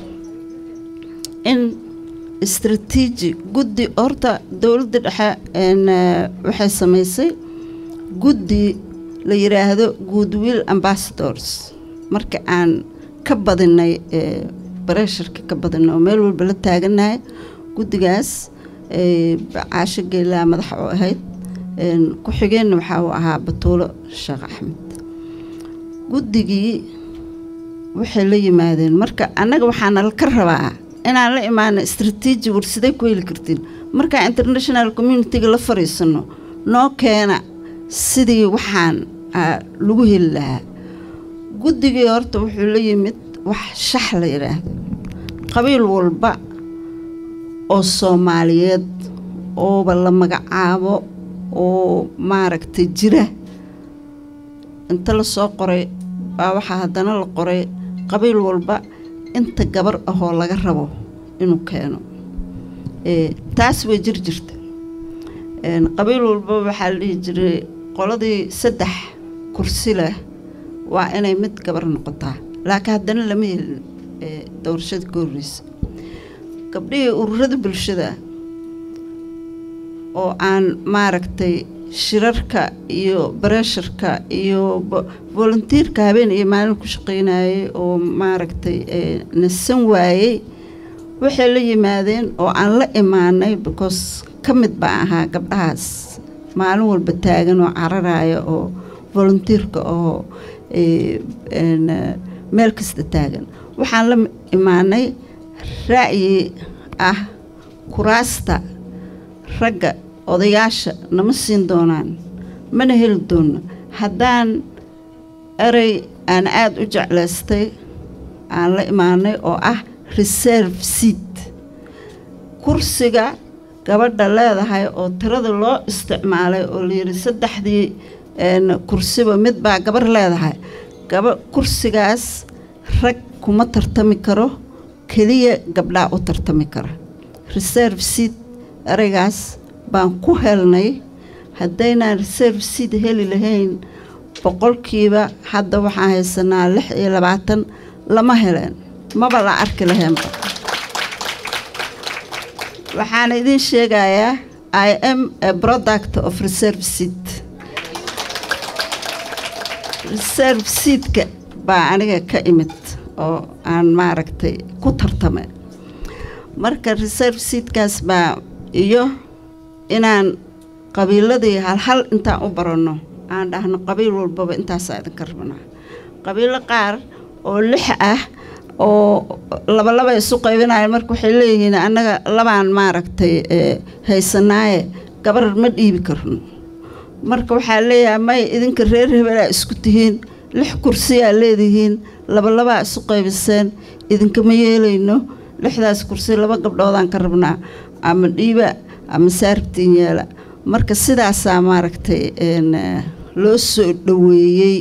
in istaraatiiji guddi horta dowladda dhexe waxay samaysay guddi la yiraahdo goodwill ambassadors marka aan ka badinay bareesharka ka badinay oo meel walba la taaganahay guddigaas caasho geelaa madax u ahayd ku xigeenna waxaa uu ahaa Batuulo Sheekh Axmed guddigii waxay la yimaadeen marka annaga waxaana ka rabaa inaan la imaano istaraatiiji warsiday ku heli kartiin marka international community-ga la fariisano noo keena sidii waxaan lagu heli lahaa guddigii horta wuxuu la yimid wax shax la yiraahdo qabiil walba oo Soomaaliyeed oo la magacaabo oo maaragtay jira inta la soo qoray baa waxa haddana la qoray qabiil walba inta gabar ahoo laga rabo inuu keeno taas way jirta qabiil walba waxaa la dhihi jiray qoladii 3 kursi leh waa inay mid gabar noqotaa laakiin haddana lama helin doorashada ka horreysa gabdhihii ururada bulshada oo aan maaragtay shirarka iyo bareesharka iyo volunteerka habeen iyo maalin ku shaqeynayay oo maaragtay nasan waayey waxay la yimaadeen oo aan la imaanay because ka mid baan ahaa gabdhahaas maalin walba taagan oo cararaya oo volunteerka oo meel kasta taagan waxaan la imaanay ra'yi ah kuraasta ragga odayaasha nama siin doonaan mana heli doono haddaan erey aan aad u jeclaystay aan la imaanay oo ah reserve seat kursiga gabadha leedahay oo tirada loo isticmaalay oo la yiri 3 kursiba mid baa gabar leedahay kursigaas rag kuma tartami karo kaliya gabdhaa u tartami kara reserve seat ereygaas baan ku helnay haddayna reserve seat heli lahayn boqolkiiba hadda waxaan haysanaa 26 lama heleen maba la arki lahaynba waxaan idin sheegayaa I am a product of reserve seat reserve seatka baa aniga ka imid oo aan maaragtay ku tartamay marka reserve seatkaas baa iyo inaan qabiiladii hal intaan u baranno aan dhahno qabiil walbaba intaas aan ka rabnaa qabiilo qaar oo 6 ah oo laba isu qaybinaya marka waxay leeyihiin annaga labaan maaragtay haysanaaye gabar ma dhiibi karno marka waxaa leeyahay may idinka reer hebel isku tihiin 6 kursi aad leedihiin laba isu qaybiseen idinka ma yeelayno 6daas kursi 2 gabdhoodaan ka rabnaa ama dhiiba ama saartiin yeela marka sidaasaa maaragtay loo soo dhaweeyey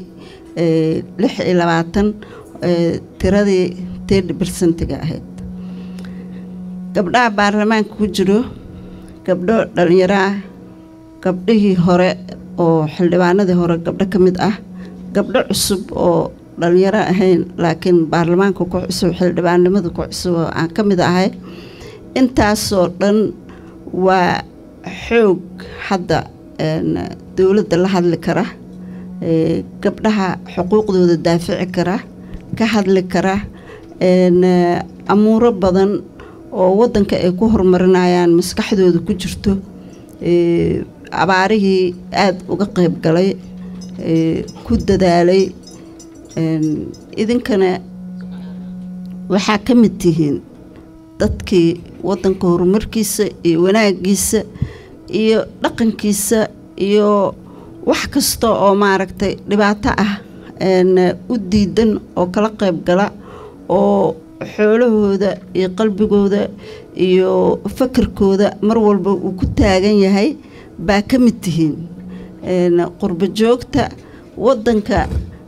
26 tiradii 30% ahayd gabdhaha baarlamaanka ku jiro gabdho dhalinyaro ah gabdhihii hore oo xildhibaanadii hore gabdho ka mid ah gabdho cusub oo dhalinyaro ahayn laakiin baarlamaanka ku cusub xildhibaanimada ku cusub aan ka mid ahay intaasoo dhan waa xoog hadda dawladda la hadli kara gabdhaha xuquuqdooda daafici kara ka hadli kara amuuro badan oo waddanka ay ku horumarinayaan maskaxdooda ku jirto abaarihii aad uga qayb galay ku dadaalay idinkana waxaa ka mid tihiin dadkii waddanka horumarkiisa iyo wanaagiisa iyo dhaqankiisa iyo wax kasta oo maaragtay dhibaato ah u diidan oo kala qayb gala oo xoolahooda iyo qalbigooda iyo fakarkooda mar walba uu ku taagan yahay baa ka mid tihiin qurbo joogta waddanka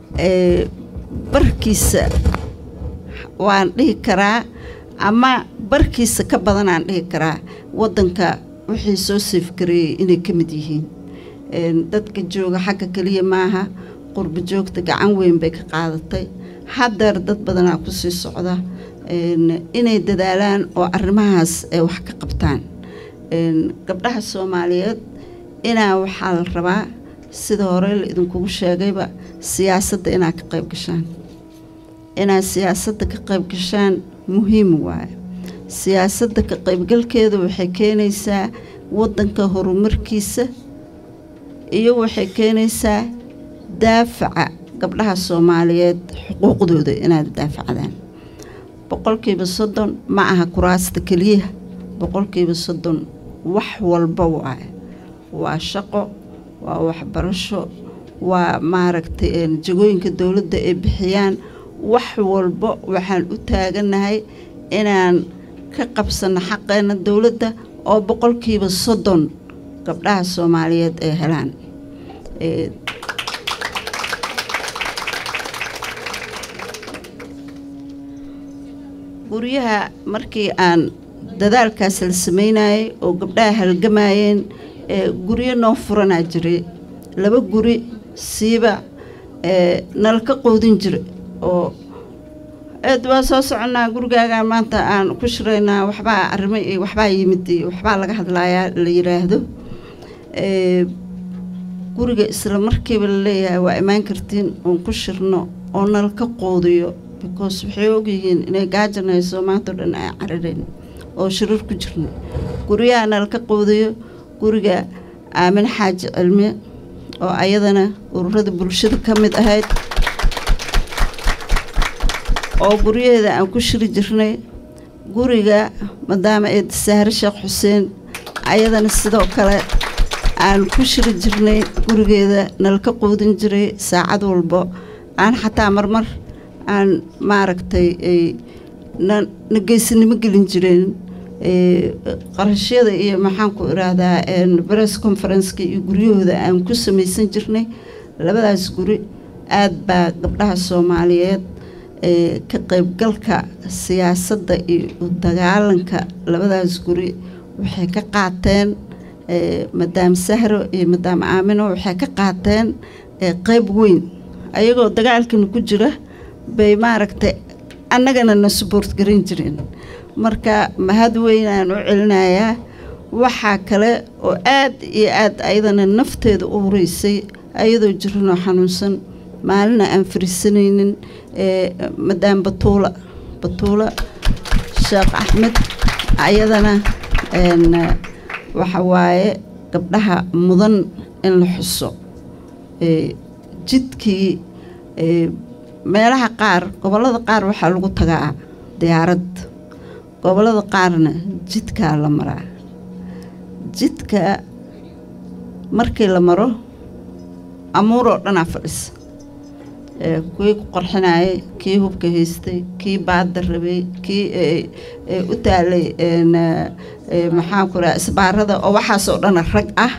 barkiisa waan dhihi karaa ama barkiisa ka badan aan dhihi karaa waddanka wixii soo seefgareeyay inay ka mid yihiin dadka jooga xagga kaliya maaha qurbo joogta gacan weyn bay ka qaadatay haddeer dad badanaa ku sii socda inay dadaalaan oo arrimahaas ay wax ka qabtaan gabdhaha Soomaaliyeed inaa waxaa la rabaa sida hore la idinkugu sheegayba siyaasadda inaa ka qayb gashaan inaa siyaasadda ka qayb gashaan muhiim waaye siyaasadda ka qaybgalkeeda waxay keenaysaa waddanka horumarkiisa iyo waxay keenaysaa daafaca gabdhaha Soomaaliyeed xuquuqdooda inaad daafacdaan 30% ma aha kuraasta kaliya 30% wax walba waa shaqo waa waxbarasho waa maaragtay jagooyinka dawladda ay bixiyaan wax walba waxaan u taaganahay inaan ka qabsano xaqeena dawladda oo 30% gabdhaha Soomaaliyeed ay helaan guryaha markii aan dadaalkaas la sameynayay oo gabdhaha halgamayeen guryo noo furanaa jiray 2 guri siiba nala ka qoodin jiray oo aad waa soo soconaa gurigaaga maanta aan ku shiraynaa waxbaa arrimo iyo waxbaa yimid iyo waxbaa laga hadlayaa la yiraahdo guriga isla markiiba la leeyahay waa imaan kartiin oon ku shirno oo nala ka qoodiyo because waxay ogyihiin inay gaajanayso maanta dhan ay carareen oo shirar ku jirnay guriga nala ka qoodiyo guriga aamin xaaji cilmi oo ayadana ururada bulshada ka mid ahayd oo gurigeeda aan ku shiri jirnay guriga maadaama ay Sahre Sheekh Xuseen ayadana sidoo kale aan ku shiri jirnay gurigeeda nala ka qoodin jiray saacad walba aan xataa marmar aan maaragtay nageysanimo gelin jireen qarashyada iyo maxaan ku iraahdaa press conference-ka iyo guryahooda aan ku samaysan jirnay labadaas guri aad baa gabdhaha Soomaaliyeed ka qaybgalka siyaasadda iyo dagaalanka labadaas guri waxay ka qaateen madam Sahro iyo madam Aamino waxay ka qaateen qayb weyn ayagoo dagaalkan ku jira bay maaragtay annagana na support garin jireen marka mahad weyn aan u celinayaa waxa kale oo aad iyo aad ayadana nafteeda u horeysay ayadoo jirno xanuunsan maalina aan fariisanaynin madam Batuula Sheekh Axmed ayadana waxa waaye gabdhaha mudan in la xuso jidkii meelaha qaar gobolada qaar waxaa lagu tagaa diyaarad gobolada qaarna jidkaa la maraa jidka markii la maro amuuroo dhanaa fadhisa kuwii ku qorxinayay kii hubka haystay kii baada rabay kii u taalay maxaan ku rahaa isbaarada oo waxaasoo dhan rag ah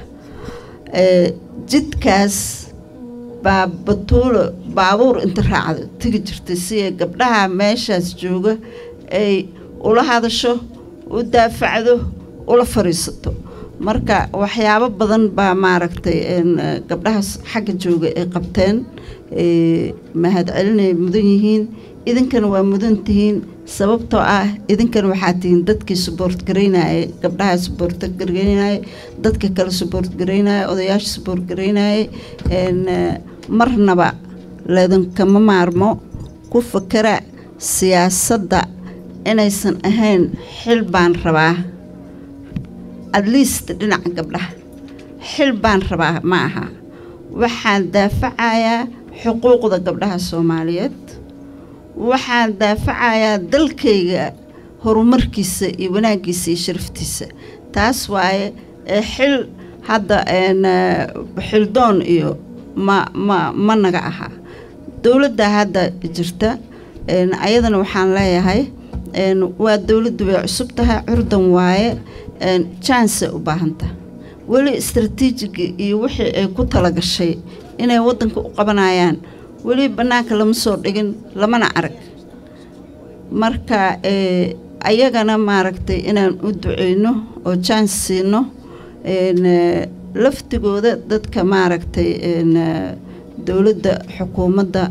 jidkaas baa Batuulo baabuur inta raacdo tigi jirtay si ay gabdhaha meeshaas jooga ay ula hadasho u daafacdo ula fariisato marka waxyaabo badan baa maaragtay gabdhahaas xagga jooga ay qabteen mahad celinay mudan yihiin idinkana waa mudan tihiin sababtoo ah idinkana waxaa tihiin dadkii support gareynayay gabdhaha support gareynayay dadka kale support gareynayay odayaasha support gareynayay marnaba leedankama maarmo ku fakara siyaasadda inaysan ahayn xil baan rabaa at least dhinaca gabdhaha xil baan rabaa ma aha waxaan daafacayaa xuquuqda gabdhaha Soomaaliyeed waxaan daafacayaa dalkayga horumarkiisa iyo wanaagiisa iyo sharaftiisa taas waaye xil hadda xildoon iyo ma naga aha dawladda hadda jirta ayadana waxaan leeyahay waa dawladdu way cusub tahay curdan waaye chance u baahanta wali strategic iyo wixii ay ku tala gashay inay wadanka u qabanayaan wali banaanka lama soo dhigin lamana arag marka ayagana maaragtay inaan u duceyno oo chance siino laftigooda dadka maaragtay dawladda xukuumadda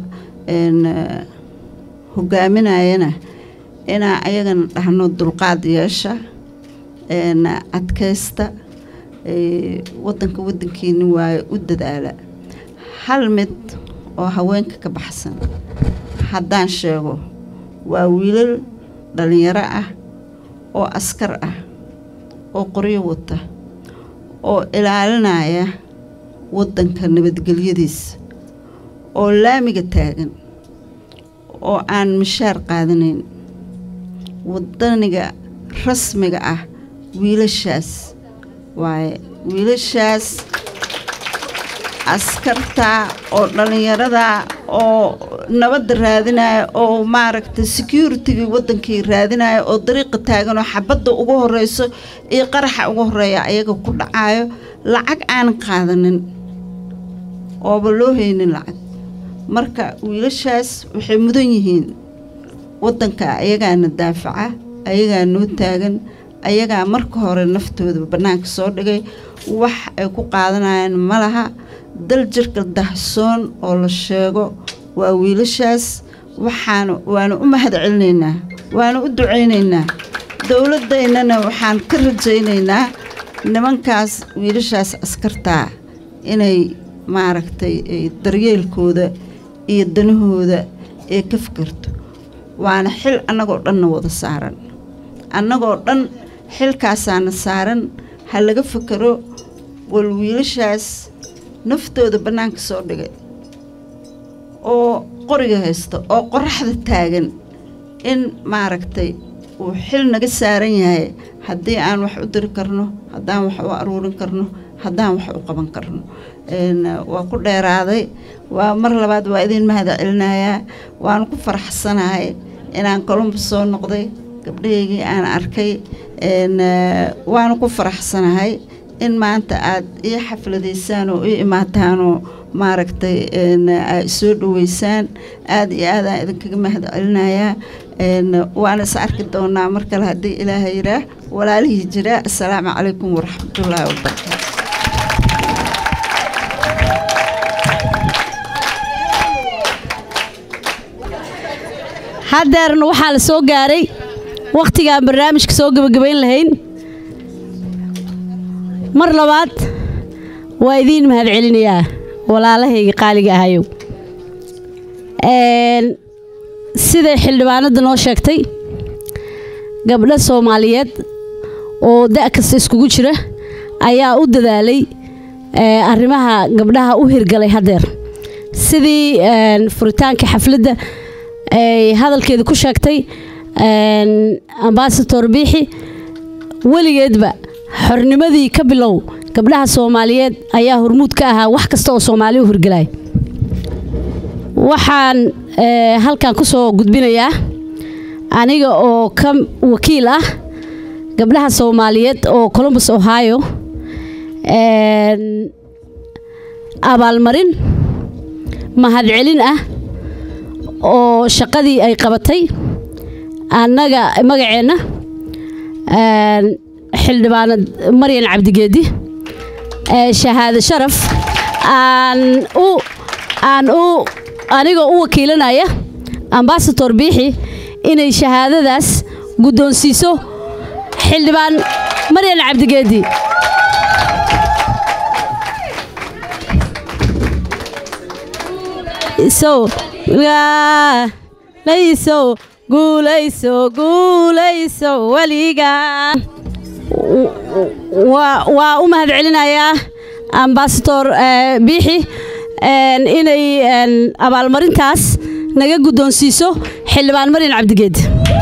hogaaminayana inaa ayagana dhahno dulqaad yeesha adkaysta wadankiina waaye u dadaala hal mid oo haweenka ka baxsan haddaan sheego waa wiilal dhalinyaro ah oo askar ah oo qoryo wata oo ilaalinaya wadanka nabadgelyadiisa oo laamiga taagan oo aan mishaar qaadanayn wadaniga rasmiga ah wiilashaas waaye wiilashaas askarta oo dhalinyarada oo nabad raadinaya oo maaragtay security wadankii raadinaya oo dariiqa taagan oo xabadda ugu horeyso iyo qaraxa ugu horeeya ayaga ku dhacayo lacag aan qaadanin oo loo haynin lacag marka wiilashaas waxay mudan yihiin wadanka ayagaana daafaca ayagaa noo taagan ayagaa marka hore naftooda bannaanka soo dhigay wax ay ku qaadanayaan ma laha dal jirka dahsoon oo la sheego waa wiilashaas waana u mahad celinaynaa waana u ducaynaynaa dowladdaynana waxaan ka rajaynaynaa nimankaas wiilashaas askartaa inay maaragtay daryeelkooda iyo danahooda ee ka fikirto waana xil annagoo dhanna wada saaran annagoo dhan xilkaasaana saaran ha laga fikiro wal wiilashaas naftooda bannaanka soo dhigay oo qoriga haysta oo qorraxda taagan in maaragtay uu xil naga saaran yahay haddii aan wax u diri karno haddaan wax u aruurin karno haddaan wax u qaban karno waa ku dheeraaday waa mar labaad waa idin mahad celinayaa waan ku faraxsanahay inaan Columbus soo noqday gabdhahaygii aan arkay waan ku faraxsanahay in maanta aad ii xafladaysaan oo ii imaataan oo maaragtay ay soo dhaweysaan aad iyo aad aan idinkaga mahad celinayaa waan is arki doonaa mar kale haddii ilaahay yiraah walaalihii jira assalaamu calaykum waraxmatullaahi wabarakaatu haddeerna waxaa la soo gaaray wakhtigaan barnaamijka soo gebagabayn lahayn mar labaad waa idiin mahad celinayaa walaalahayga qaaliga ahayow siday xildhibaanada noo sheegtay gabdho Soomaaliyeed oo da' kasta iskugu jira ayaa u dadaalay arrimaha gabdhaha u hirgalay haddeer sidii furitaanka xafladda ay hadalkeeda ku sheegtay ambassador Biixi weligeedba xornimadii ka bilow gabdhaha Soomaaliyeed ayaa hormuud ka ahaa wax kasta oo Soomaali u hirgalay waxaan halkan ku soo gudbinayaa aniga oo ka wakiil ah gabdhaha Soomaaliyeed oo Columbus Ohio abaalmarin mahad celin ah oo shaqadii ay qabatay annaga magaceena xildhibaanad Maryan Cabdigeedi shahaado sharaf aniga u wakiilanaya ambassador Biixi inay shahaadadaas guddoonsiiso xildhibaan Maryan Cabdigeedi guulayso waliga waa u mahad celinayaa ambassador Biixi inay abaalmarintaas naga guddoonsiiso xildhibaan Maryan Cabdigeedi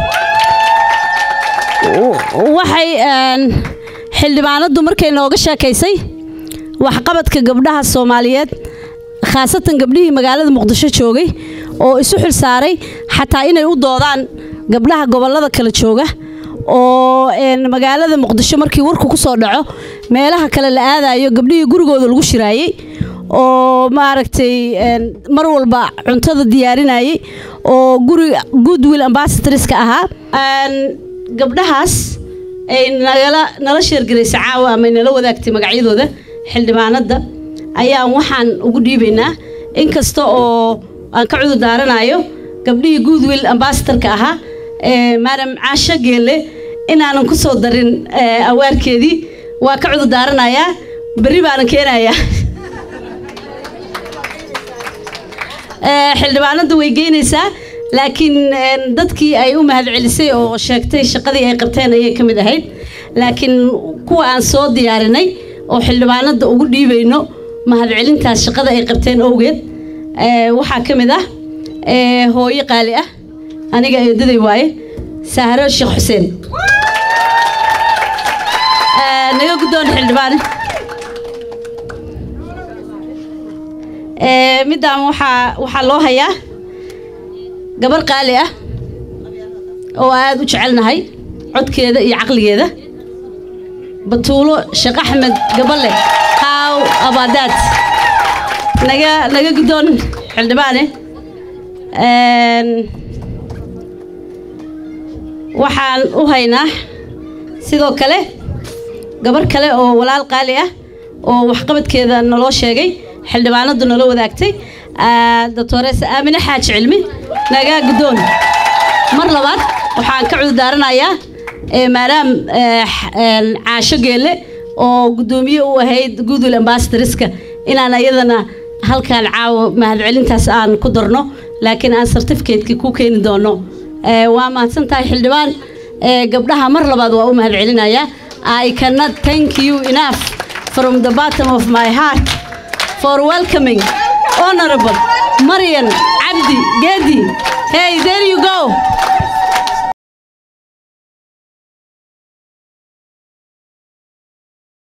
waxay xildhibaanadu markay nooga sheekaysay waxqabadka gabdhaha Soomaaliyeed khaasatan gabdhihii magaalada Muqdisho joogay oo isu xil saaray xataa inay u doodaan gabdhaha gobolada kala jooga oo magaalada Muqdisho markii warku ku soo dhaco meelaha kale la aadayo gabdhihii gurigooda lagu shiraayay oo maaragtay mar walba cuntada diyaarinayay oo guriga Goodwill Ambassadors ka ahaa gabdhahaas ay nala sheergareysay caawa ama nala wadaagtay magacyadooda xildhibaanada ayaan waxaan ugu dhiibaynaa inkasta oo aan ka cudur daaranayo gabdhihii Goodwill Ambassador ka ahaa madam Caasha Geelle inaanan ku soo darin awaarkeedii waa ka cudur daaranayaa bari baan keenayaa xildhibaanada way geynaysaa laakiin dadkii ay u mahad celisay oo sheegtay shaqadii ay qabteen ayay ka mid ahayd laakiin kuwa aan soo diyaarinay oo xildhibaanada ugu dhiibayno mahad celintaas shaqada ay qabteen awgeed waxaa ka mid ah hooyo qaali ah aniga eedaday waaye Sahro Sheekh Xuseen naga guddoon xildhibaan midaan waxaa loo hayaa gabar qaali ah oo aad u jecelnahay codkeeda iyo caqligeeda Batuulo Sheekh Axmed Gaballe haaw abaadaad naga guddoon xildhibaane waxaan u haynaa sidoo kale gabar kale oo walaal qaali ah oo waxqabadkeeda naloo sheegay xildhibaanadu nala wadaagtay doctoress Aamina Xaaji Cilmi naga gudoon mar labaad waxaan ka cudurdaaranayaa maadaam Caasho Geelle oo gudoomiye u ahayd Goodwill Ambassadorska inaan ayadana halkaan caawo mahadcelintaas aan ku darno laakiin aan certificate-ki ku keeni doono waa mahadsantahay xildhibaan gabdhaha mar labaad waa u mahadcelinayaa I cannot thank you enough from the bottom of my heart for welcoming Honorable Marian Abdi Gedi